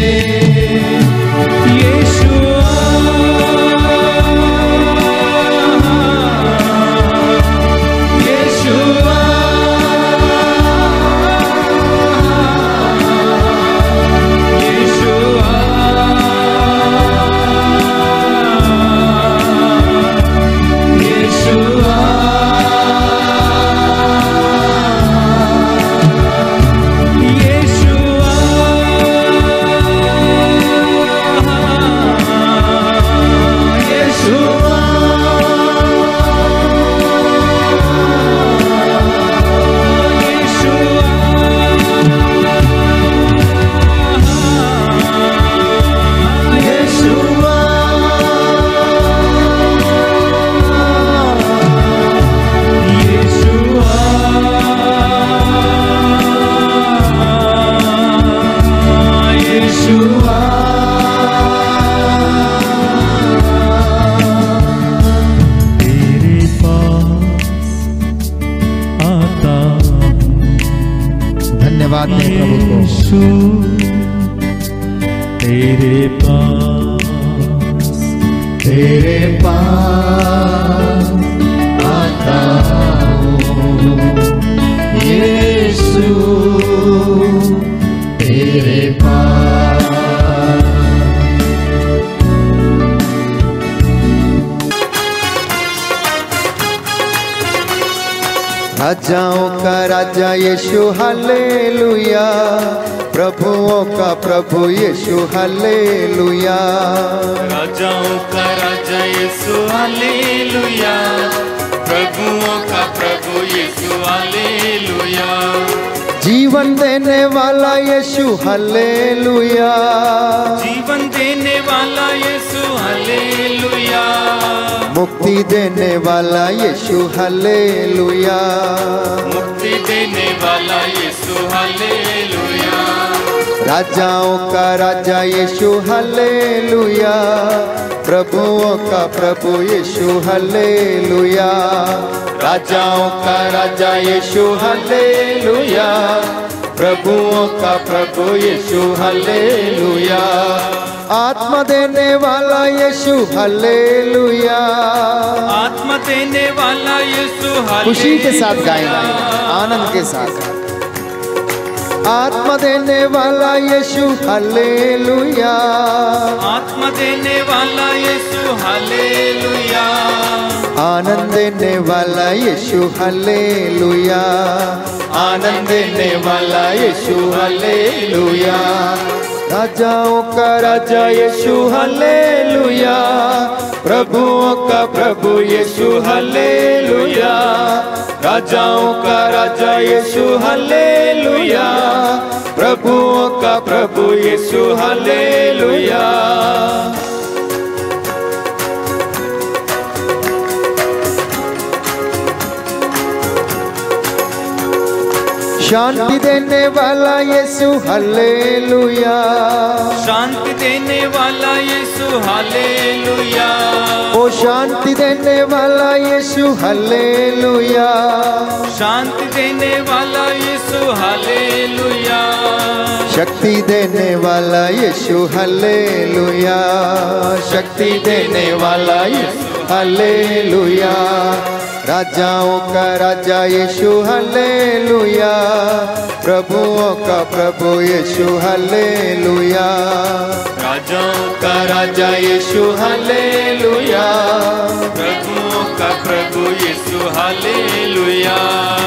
C: धन्यवाद दें प्रभु को।
D: तेरे पास आता हूँ यीशु, तेरे पास।
C: राजाओं का राजा यीशु हालेलुया, प्रभुओं का प्रभु यीशु हालेलुया।
A: राजाओं का राजा यीशु हालेलुया, प्रभुओं का प्रभु यीशु हालेलुया।
C: जीवन देने वाला यीशु हालेलुया,
A: जीवन देने वाला यीशु हालेलुया।
C: मुक्ति देने वाला यीशु हालेलुया,
A: मुक्ति देने वाला यीशु हालेलुया।
C: राजाओं का राजा यीशु हालेलुया, प्रभुओं का प्रभु यीशु हालेलुया। राजाओं का राजा यीशु हालेलुया, प्रभुओं का प्रभु यीशु हालेलुया। आत्मा देने वाला यीशु हालेलुया,
A: आत्मा देने वाला यीशु हालेलुया।
C: खुशी के साथ गाएंगे, आनंद के साथ। आत्मा देने वाला यीशु हालेलुया,
A: आत्मा देने वाला यीशु हालेलुया।
C: आनंद देने वाला यीशु हालेलुया, आनंद देने वाला यीशु हालेलुया। राजाओं का राजा यीशु हालेलुया, प्रभुओं का प्रभु यीशु हालेलुया। राजाओं का राजा यीशु हालेलुया, प्रभुओं का प्रभु यीशु हालेलुया। शांति देने वाला यीशु हालेलुया,
A: शांति देने वाला यीशु हालेलुया।
C: ओ शांति देने वाला यीशु हालेलुया।
A: शांति देने वाला यीशु हालेलुया।
C: शक्ति देने वाला यीशु हालेलुया। शक्ति देने वाला यीशु हालेलुया। राजाओं का राजा यीशु हालेलुया। प्रभुओं का प्रभु यीशु हालेलुया।
A: राजाओं
C: का राजा यीशु हालेलुया।
A: प्रभुओं का प्रभु यीशु हालेलुया।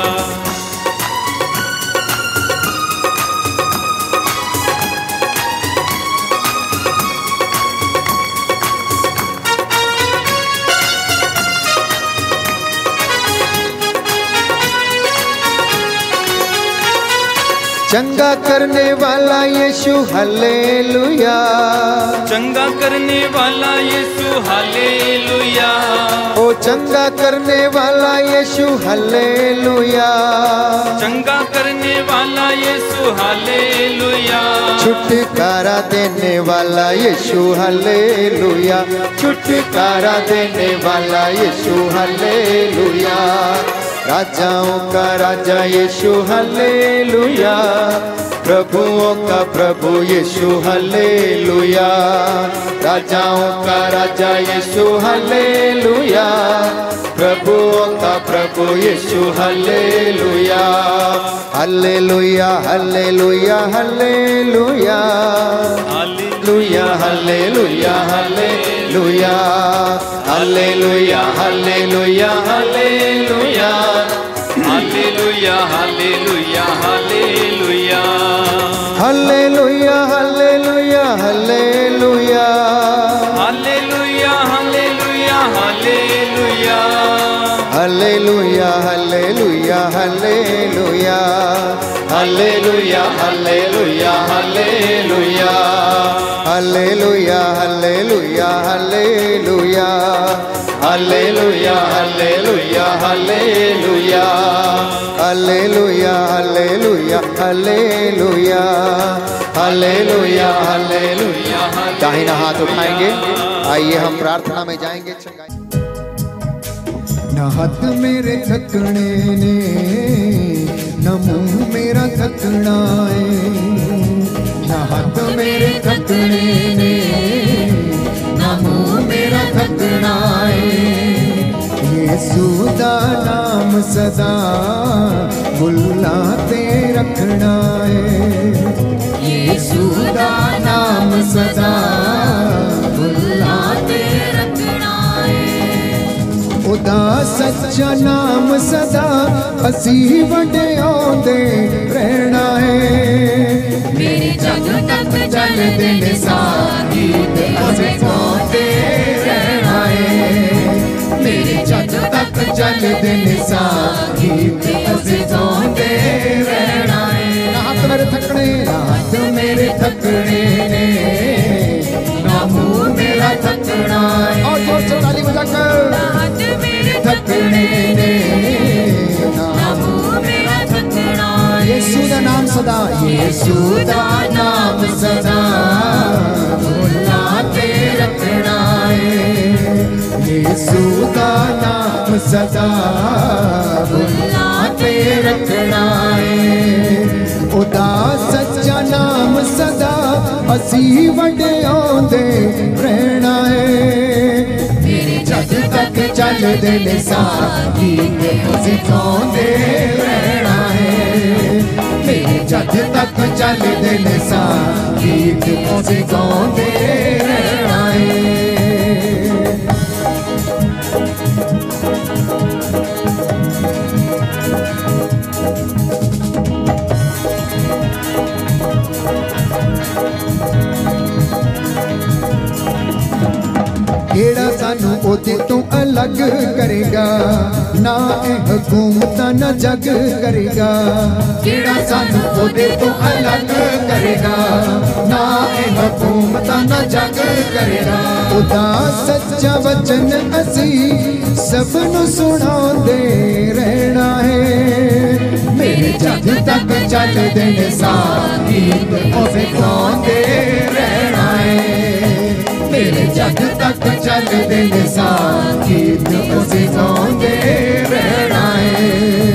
C: चंगा करने वाला यीशु हालेलुया।
A: चंगा करने वाला यीशु हालेलुया।
C: ओ चंगा करने वाला यीशु हालेलुया।
A: चंगा करने वाला यीशु हालेलुया।
C: छुटकारा देने वाला यीशु हालेलुया। छुटकारा देने वाला यीशु हालेलुया। राजाओं का राजा यीशु हालेलुया। प्रभुओं का प्रभु यीशु हालेलुया। राजाओं का राजा यीशु हालेलुया। प्रभुओं का प्रभु Yeshu hallelujah. Hallelujah hallelujah hallelujah. Hallelujah hallelujah hallelujah. Hallelujah hallelujah hallelujah.
A: Hallelujah hallelujah hallelujah.
C: Hallelujah hallelujah hallelujah.
A: Hallelujah hallelujah hallelujah.
C: Hallelujah hallelujah hallelujah. Hallelujah hallelujah hallelujah. Hallelujah hallelujah hallelujah. Hallelujah hallelujah hallelujah. Hallelujah hallelujah hallelujah. Hallelujah hallelujah. दाहिना हाथ उठाएंगे। आइए हम प्रार्थना में जाएंगे। न हाथ मेरे थकने ने, न मुंह मेरा थकना है। न हाथ मेरे थकने ने, न मुंह मेरा थकना है। यीशु दा नाम सदा बुलाते रखना है। यीशु दा नाम सदा बुलाते रखना है। उदा सच्चा नाम सदा असी वडे आंदे रहना है। मेरे जग तक चलदे ने साथी ते असी गांदे रहना है। मेरे जग तक चलदे ने साथी ते असी गांदे रहना है। हाथ मेरे थकने, हाथ मेरे थकने ने, ना मुंह मेरा थकना है। और जोर से ताली बजाकर। हाथ मेरे थकने ने, ना मुंह मेरा थकना है। यीशु दा नाम सदा, यीशु दा नाम सदा बुलाते रखना है। यीशु दा नाम सदा बुलाते रखना है। उदा सच्चा नाम सदा असी वडे आंदे रहना है। मेरे जग तक चलदे ने साथी ते असी गांदे रहना है। मेरे जग तक चलदे ने साथी ते असी गांदे रहना है। केड़ा सानू ओदे तो अलग करेगा, ना ए हुकूमत ना जग करेगा। केड़ा सानू ओदे तो अलग करेगा, ना ए हुकूमत ना जग करेगा। उदा सच्चा वचन असी सबनू सुनांदे रहना है। मेरे जग तक चलदे ने साथी ते ओसे गांदे रहना। तक चलदे ने साथ गीत असीं गाउंदे रहना है।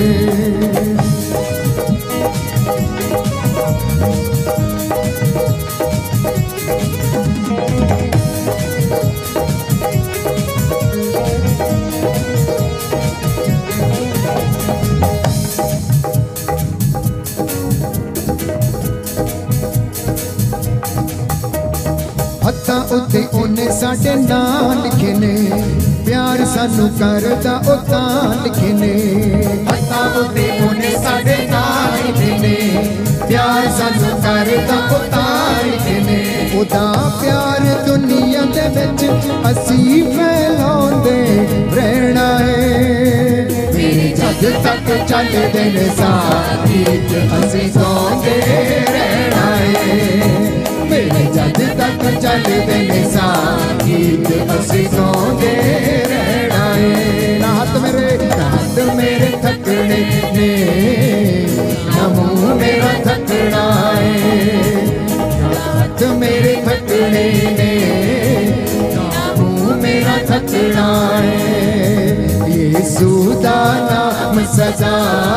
C: हत्थां उत्ते ओने साडे नाम लिखे ने, प्यार सानू करदा ओ तां लिखे ने। हत्थां उत्ते ओने साडे नाम लिखे ने, प्यार सानू करदा ओ तां लिखे ने। ओदा प्यार दुनिया दे विच असीं फैलाउंदे रहना है। मेरे जग तक चलदे ने साथ गीत असीं गाउंदे रहना है। मेरे जग तक चलदे ने साथ गीत असीं गाउंदे रहना है। रात मेरे थकने ने, ना मुँह मेरा थकना है। रात मेरे थकने ने, ना मुँह मेरा थकना है। यीशु दा नाम सदा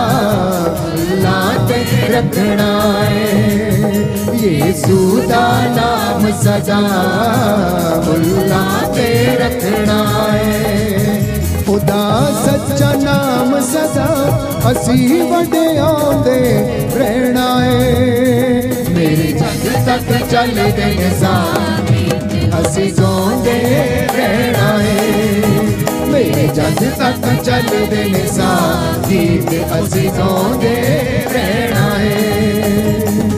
C: लाते रखना है। यीशु दा नाम सदा बुलाते रखना है। खुदा सच्चा नाम सदा असीं वडियाउंदे रहना है। मेरे जग तक चलदे ने साथ असीं गाउंदे रहना है। मेरे जग तक चलदे ने साथ गीत असीं गाउंदे रहना है।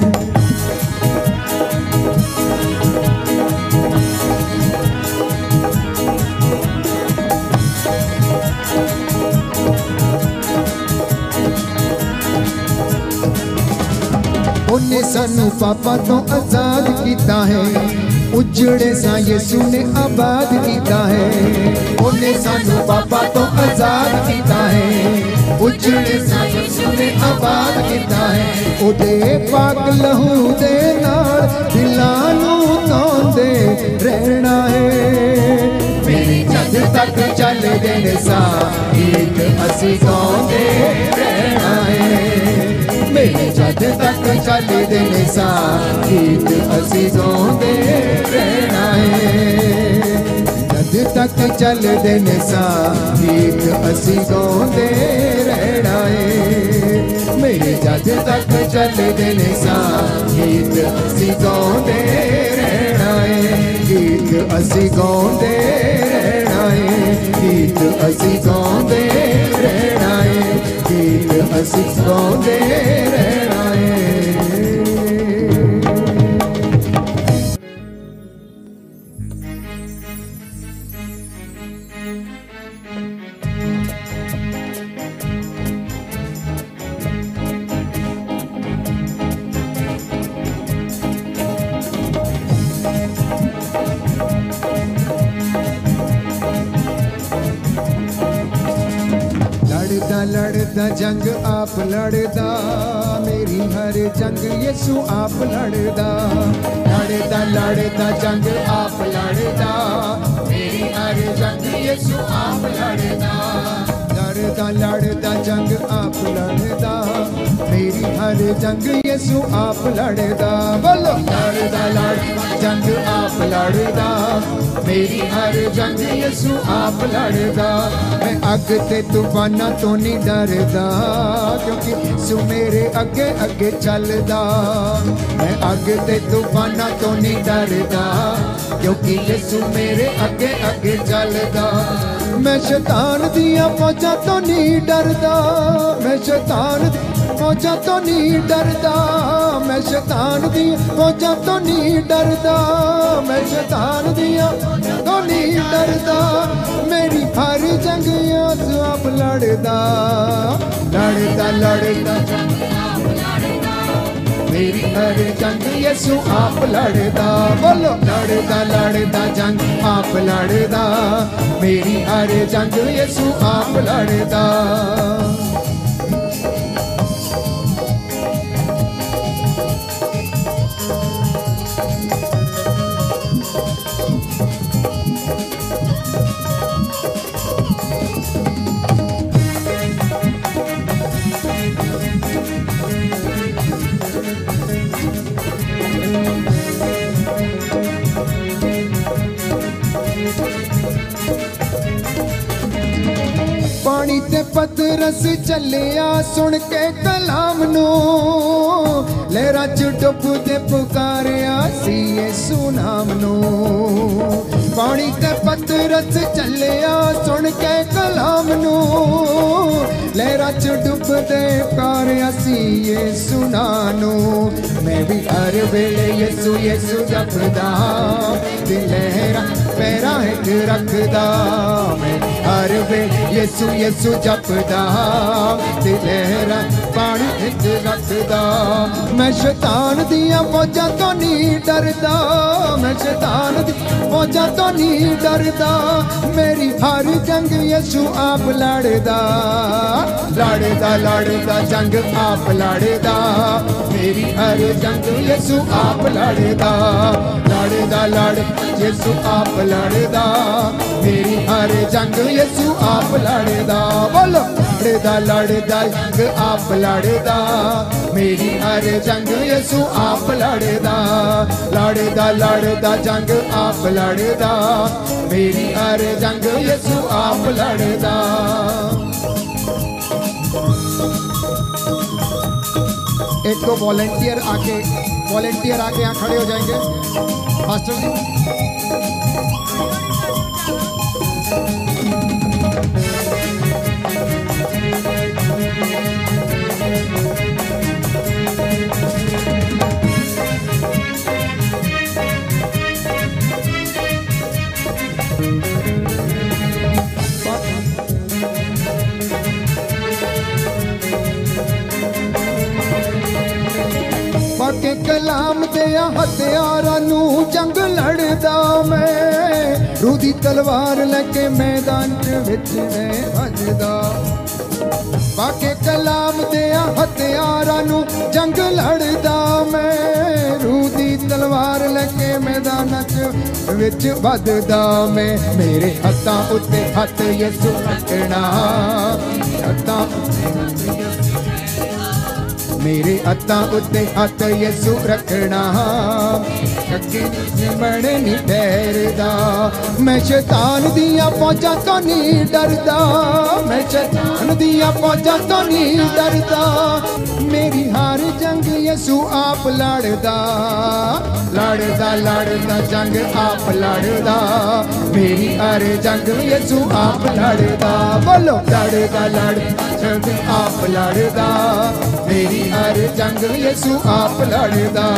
C: उन्हें सानू पापा तो आजाद किया है, उजड़े सा यीशु ने आबाद किया है। उन्हें सानू पापा तो आजाद किया है, उजड़े सा यीशु ने आबाद किया है। उदे पाक लहू दे नाल दिलां नू धोंदे रहना है। मेरे जग तक चलदे ने साथ गीत असीं गाउंदे रहना है। मेरे जग तक चलदे ने साथ गीत असीं गाउंदे रहना है। जग तक चलदे ने साथ गीत असीं गाउंदे रहना है। मेरे जग तक चलदे ने साथ गीत असीं गाउंदे रहना है। गीत असीं गाउंदे रहना है। गीत असीं गाउंदे रहना है। गीत असीं गाउंदे रहना है। लड़दा जंग आप लड़दा, मेरी हर जंग यीशु आप लड़दा। लड़दा जंग आप लड़दा, मेरी हर जंग यीशु आप लड़दा। लड़दा जंग आप लड़दा, मेरी हर जंग यीशु आप लड़दा। बोलो लड़दा जंग आप लड़दा, मेरी हर जंग यीशु आप लड़दा। मैं अग ते तूफाना तो नहीं डरदा, क्योंकि यीशु मेरे अगे अगे चलदा। मैं अग ते तूफाना तो नहीं डरदा, क्योंकि यीशु मेरे अगे अगे चलदा। मैं शैतान दिया फौजा तो नहीं डरदा, मैं शैतान फौजा तो नहीं डरदा। मैं शैतान दिया फौजा तो नहीं डरदा, मैं शैतान दिया तो नहीं डरदा। मेरी हर जंग यीशु आप लड़दा। लड़दा मेरी हर जंग यीशु आप लड़दा। बोलो लड़दा जंग आप लड़दा, मेरी हर जंग यीशु आप लड़दा। पतरस चलिया सुन के कलाम नू लहरा च डुबदे पुकारिया सी यीशु नाम नू पानी ते पतरस चलिया सुन के कलाम नू लहरा च डुबदे पुकारिया सी यीशु नाम नू मैं भी हर वेले यीशु यीशु जपदा ते लहरा पैरा हेठ रखदा मैं हर वेले यीशु यीशु जपदा ते लहरा पानी हेठ रखदा मैं शैतान दिया फौजां तो नहीं डरदा मैं शैतान दी फौजां तो नहीं डरदा मेरी हर जंग यीशु आप लड़दा लड़दा लड़दा जंग आप लड़दा मेरी हर जंग यीशु आप लड़दा लड़दा लड़ यीशु आप लड़दा मेरी हर जंग यीशु आप लड़दा बोलो लड़दा लड़दा जंग आप लड़दा मेरी हर जंग यीशु आप लड़दा लड़दा लड़दा जंग आप लड़दा मेरी हर जंग यीशु आप लड़दा एक तो वॉलंटियर आके यहाँ खड़े हो जाएंगे मास्टर जी के कलाम दिया हथियारां नू जंग लड़दा मैं रूदी तलवार लेके मैदान विच मैं भजदा बाके कलाम दिया हथियारां नू जंग लड़दा मैं रूदी तलवार लेके मैदान विच भजदा मैं मेरे हत्थां उत्ते हथ यीशु रखना हत्थां मेरे हत्थां उत्ते हथ यीशु रखना अगे मन नहीं ठहरदा मैं शैतान दिया फौजां तो नहीं डरदा मैं शैतान दिया फौजां तो नहीं डरदा मेरी हर जंग यीशु आप लड़दा लड़दा लड़दा जंग आप लड़दा मेरी हर जंग यीशु आप लड़दा बोलो लड़दा लड़दा जंग आप लड़दा मेरी हर जंग यीशु आप लड़दा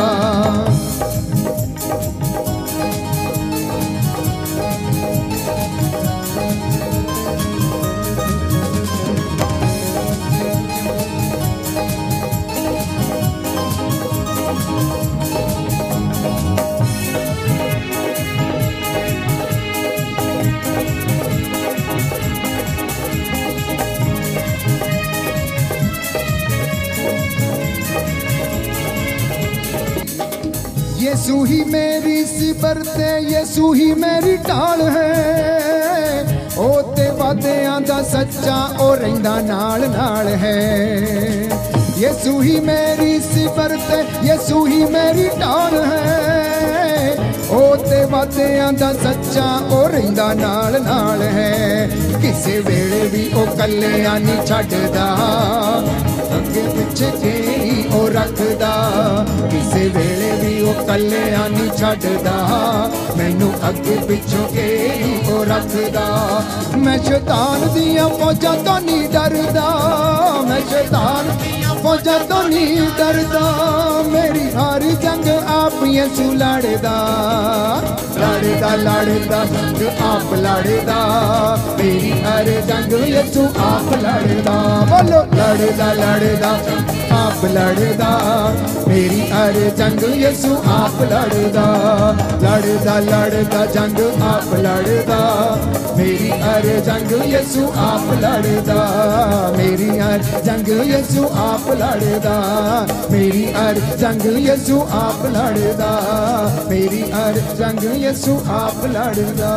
C: यीशु ही मेरी सिबरते यीशु ही मेरी ढाल है ओ ते वादियां दा सच्चा ओ रहिंदा नाल नाल है यीशु ही मेरी सिबरते यीशु ही मेरी ढाल है ओ ते वादियां दा सच्चा ओ रहिंदा नाल नाल है किसे वेले भी ओ कल्लियां नहीं छड्डदा अगे पिछे घेरी ओ रखदा किसे वेले भी ओ कल्लियां नहीं छड्डदा मैनू अगे पिछों घेरी ओ रखदा मैं शैतान दियां फौजां तो नहीं डरदा मैं शैतान दियां फौजां तो नहीं डरदा मेरी हर जंग आप यीशु लड़दा लड़दा लड़दा जंग आप लड़दा मेरी हर जंग यीशु आप लड़दा बोलो लड़दा लड़दा आप लड़दा मेरी हर जंग यीशु आप लड़दा लड़दा लड़दा जंग आप लड़दा मेरी हर जंग यीशु आप लड़दा मेरी हर जंग यीशु आप लड़दा मेरी हर जंग यीशु आप लड़दा मेरी हर जंग यीशु आप लड़दा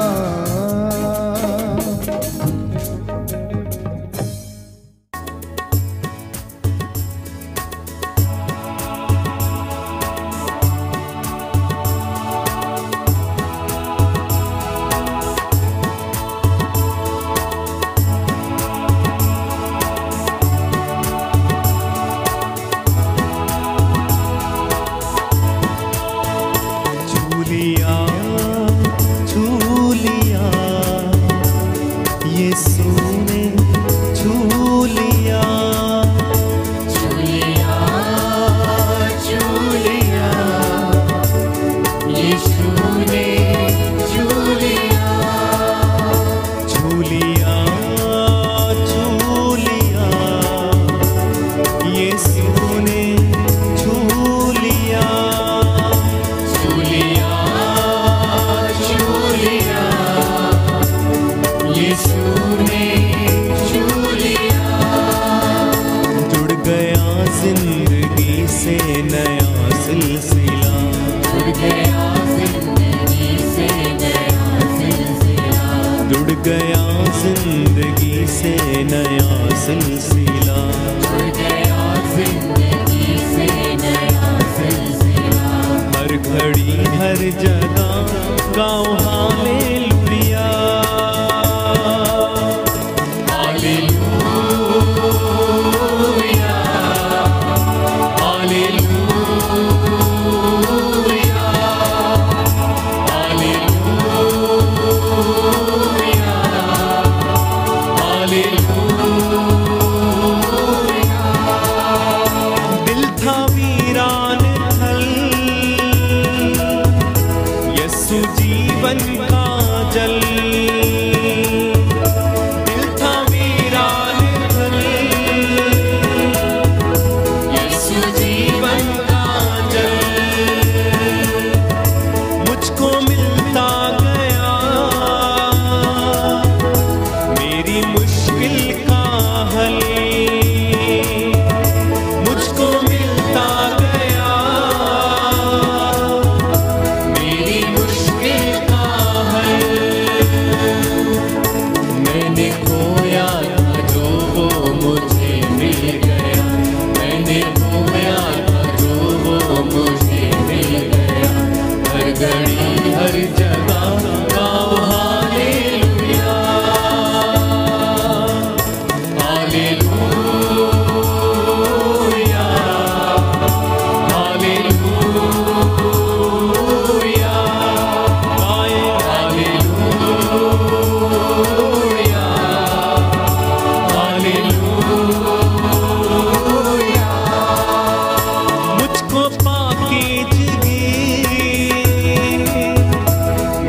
D: लिया, छू लिया, यीशु ने छू लिया,
B: छू लिया, छू लिया, यीशु ने छू लिया,
D: छू लिया, छू लिया, यीशु ने छू लिया,
B: छू लिया, छू लिया, यीशु ने छू लिया,
D: जुड़ गया जिंदगी से नया सिलसिला,
B: जुड़ गया जिंदगी से नया सिलसिला,
D: जुड़ गया जिंदगी से नया सिलसिला,
B: जुड़ गया जिंदगी से नया सिलसिला,
D: हर घड़ी हर जगह गाओ hallelujah,
B: hallelujah, hallelujah, hallelujah, hallelujah.
D: दिल था वीरान थल, यीशु जीवन का जल, दिल था वीरान थल,
B: यीशु
D: जीवन का जल, मुझको मिलता गया मेरी मुश्किल का हल, मुझको मिलता गया
B: मेरी मुश्किल का हल,
D: मैंने खोया था जो वो मुझे मिल गया,
B: मैंने खोया था जो वो मुझे मिल गया,
D: हर घड़ी हर जगह गाओ हालेलुया,
B: हालेलुया, हालेलुया,
D: गाए
B: हालेलुया, हालेलुया।
D: मुझको पाके जगे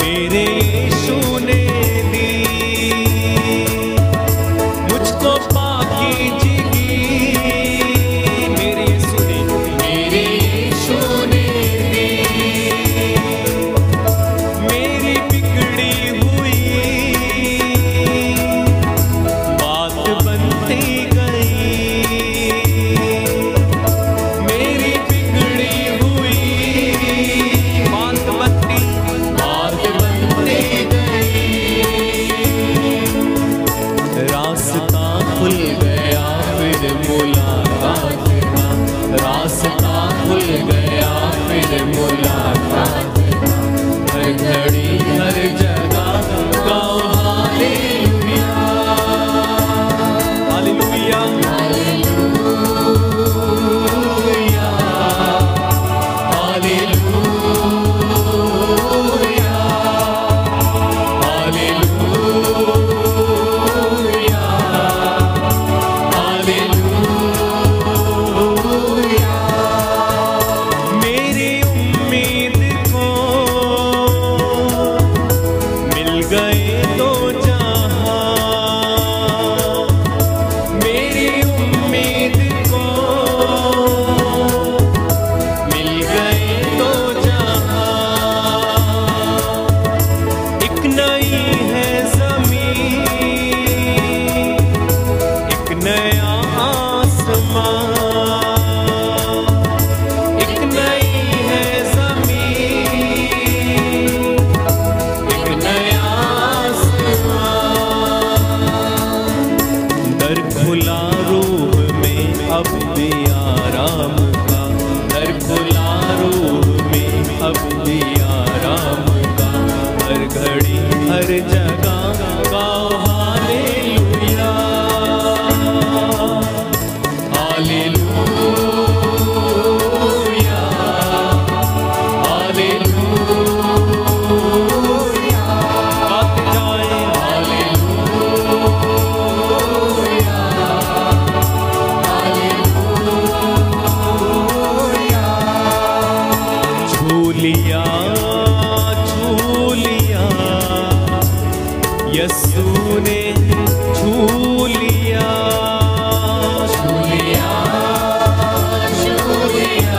A: यीशु ने छू लिया,
B: छू लिया, छू लिया,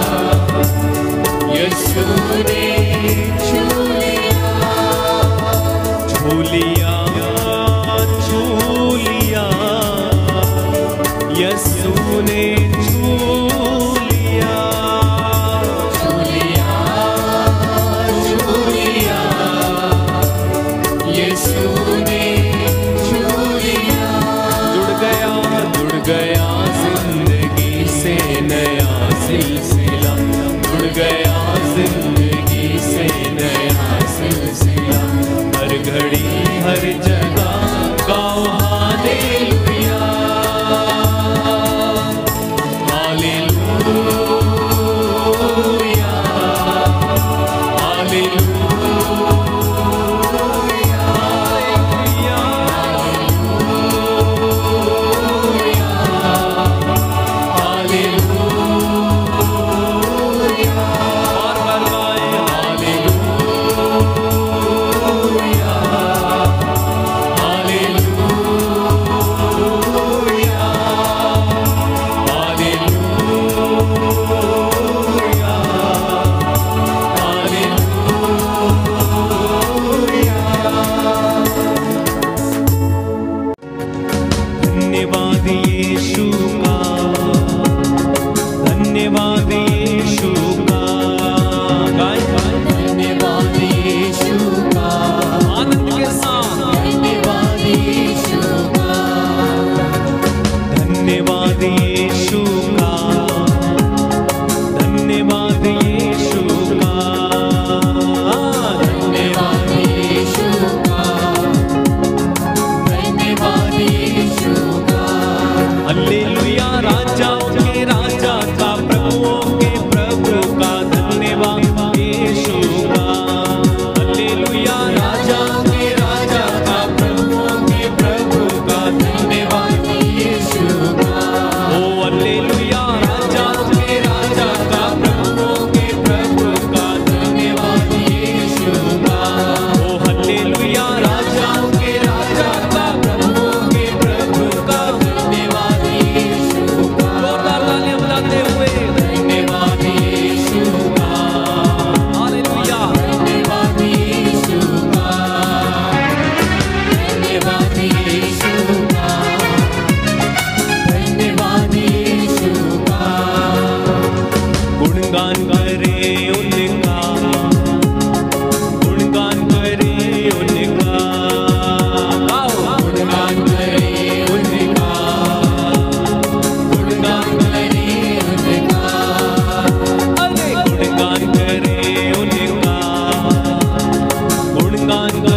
B: यीशु ने छू लिया,
A: छू लिया, छू लिया, यीशु ने छू लिया,
B: छू लिया, छू लिया, यीशु ने छू लिया।
A: जुड़ गया जिंदगी से नया सिलसिला, जुड़ गया जिंदगी से नया सिलसिला। हर घड़ी हर जगह गाओ हालेलुया, हालेलुया, हालेलुया, हालेलुया, बार बार गाएं हालेलुया, हालेलुया, हालेलुया, हालेलुया। धन्यवाद यीशु का, धन्यवाद यीशु का, गाएं
B: धन्यवाद यीशु का,
A: आनंद के साथ।
B: धन्यवाद यीशु का,
A: धन्यवाद यीशु का, धन्यवाद यीशु का,
B: धन्यवाद यीशु का, धन्यवाद यीशु का।
A: हालेलुया, राजाओं के राजा का, प्रभुओं के प्रभु का, धन्यवाद यीशु का। हालेलुया, राजाओं के राजा का, प्रभुओं के प्रभु का, धन्यवाद
B: यीशु का,
A: ओ हालेलुया, राजाओं के राजा का, प्रभुओं के प्रभु का, धन्यवाद
B: यीशु का,
A: ओ हालेलुया, राजाओं के राजा का, प्रभुओं के प्रभु का,
B: धन्यवाद यीशु का,
A: जोरदार तालियां बजाते हुए
B: धन्यवाद यीशु का,
A: हालेलुया।
B: धन्यवाद यीशु का, धन्यवाद यीशु का, धन्यवाद यीशु का।
A: गुणगान करे उनका, गुणगान करे उनका,
B: गुणगान करे उनका, गुणगान करे उनका,
A: गुणगान करे उनका, गुणगान